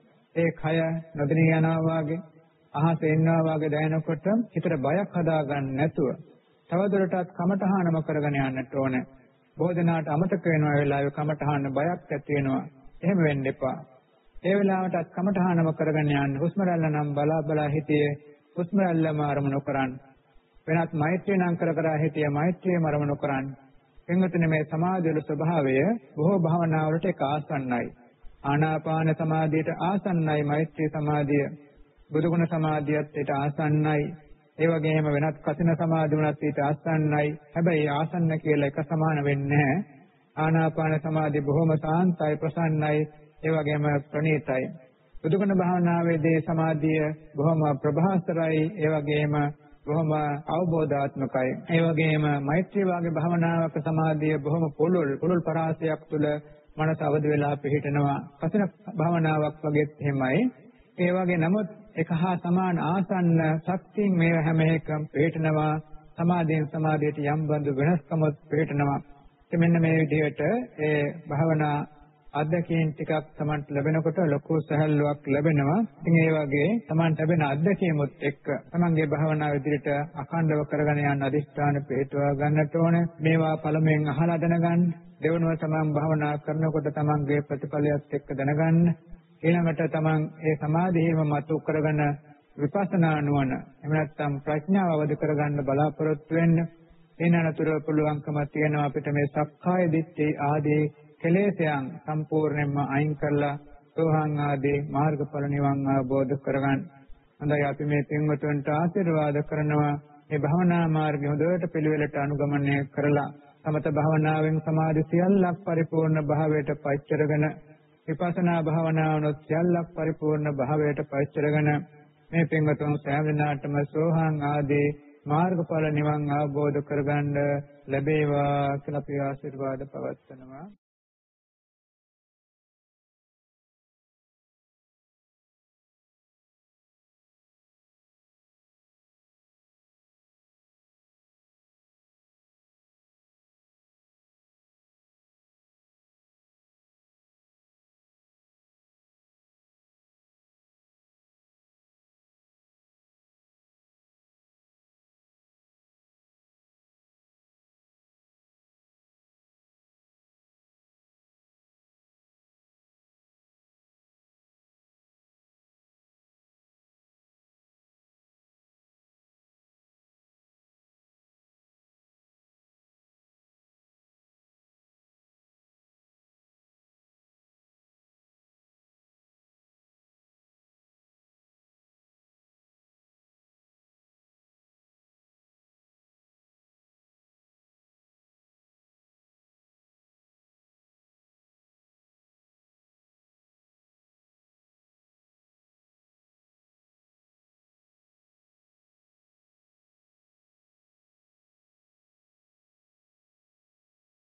[SPEAKER 2] ඒ කය නොදිනී යනවා වගේ අහසේ ඉන්නවා වගේ දැනෙනකොට හිතට බයක් හදාගන්න නැතුව තවදුරටත් කමඨහනම කරගෙන යන්නට ඕනේ. බොහෝ දෙනාට අමතක වෙනවා ඒ වෙලාවේ කමඨහන බයක් ඇති වෙනවා. එහෙම වෙන්න එපා. ඒ වෙලාවටත් කමඨහනම කරගෙන යන්න. හුස්ම රැල්ල නම් බලා හිතේ හුස්ම රැල්ලම අරමුණු කරන්න. වෙනත් මෛත්‍රිය නම් කර හිතේ මෛත්‍රියම අරමුණු කරන්න. එංගතන මේ සමාධිවල ස්වභාවය බොහෝ භාවනාවලට ඒක ආසන්නයි. ආනාපාන සමාධියට ආසන්නයි මෛත්‍රී සමාධිය. බුදුගුණ සමාධියත් ඊට ආසන්නයි. ඒ වගේම වෙනත් කසින සමාධි වුණත් ඊට ආසන්නයි. හැබැයි ආසන්න කියලා එක සමාන වෙන්නේ නැහැ. ආනාපාන සමාධිය බොහොම සාන්තයි, ප්‍රසන්නයි, ඒ වගේම ප්‍රණීතයි. බුදුගුණ භාවනාවේදී සමාධිය බොහොම ප්‍රභාස්වරයි, ඒ වගේම බොහොම අවබෝධාත්මකයි. ඒ වගේම මෛත්‍රී වාගේ භාවනාවක සමාධිය බොහොම පුළුල් පරාසයක් තුළ මනස අවදි වෙලා පිහිටනවා. කසින භාවනාවක් වගේත් එහෙමයි. ඒ වගේ නමුත් එක හා සමාන ආසන්න ශක්තියින් මේ හැම එකම පිහිටනවා. සමාධියෙන් සමාධියට යම් බඳු වෙනස්කමක් පිහිටනවා. මෙන්න මේ විදිහට ඒ භාවනා අධ්‍යක්ෂින් ටිකක් Tamanට ලැබෙනකොට ලොකු සහැල්ලුවක් ලැබෙනවා. ඉතින් ඒ වගේ Tamanට ලැබෙන අධ්‍යක්ෂිමුත් එක්ක Tamanගේ භාවනාව ඉදිරියට අඛණ්ඩව කරගෙන යන අදිෂ්ඨාන පිටවා ගන්නට ඕනේ. මේවා පළමුවෙන් අහලා දැනගන්න. දෙවනුව Taman භාවනා කරනකොට Tamanගේ ප්‍රතිඵලයත් එක්ක දැනගන්න. ඊළඟට Taman ඒ සමාධියම මතු කරගෙන විපස්සනා නුවණ එහෙම නැත්නම් ප්‍රඥාව අවදි කරගන්න බලාපොරොත්තු වෙන්න. එනනතුරු පුළුවන්කම තියෙනවා අපිට මේ සක්කාය දිට්ඨි ආදී කෙලෙසයන් සම්පූර්ණයෙන්ම අයින් කරලා සෝහං ආදී මාර්ගඵල නිවන් අවබෝධ කරගන්න. හොඳයි අපි මේ පින්වතුන්ට ආශිර්වාද කරනවා. මේ භවනා මාර්ගය හොඳට පිළිවෙලට අනුගමනය කරලා සමත භාවනාවෙන් සමාධි සියල්ලක් පරිපූර්ණ භාවයට පච්චරගෙන විපස්සනා භාවනාවනොත් සියල්ලක් පරිපූර්ණ භාවයට පච්චරගෙන මේ පින්වතුන් සෑම දිනකටම සෝහං ආදී මාර්ගඵල නිවන් අවබෝධ කරගන්න ලැබේවා කියලා අපි ආශිර්වාද පවත්වනවා.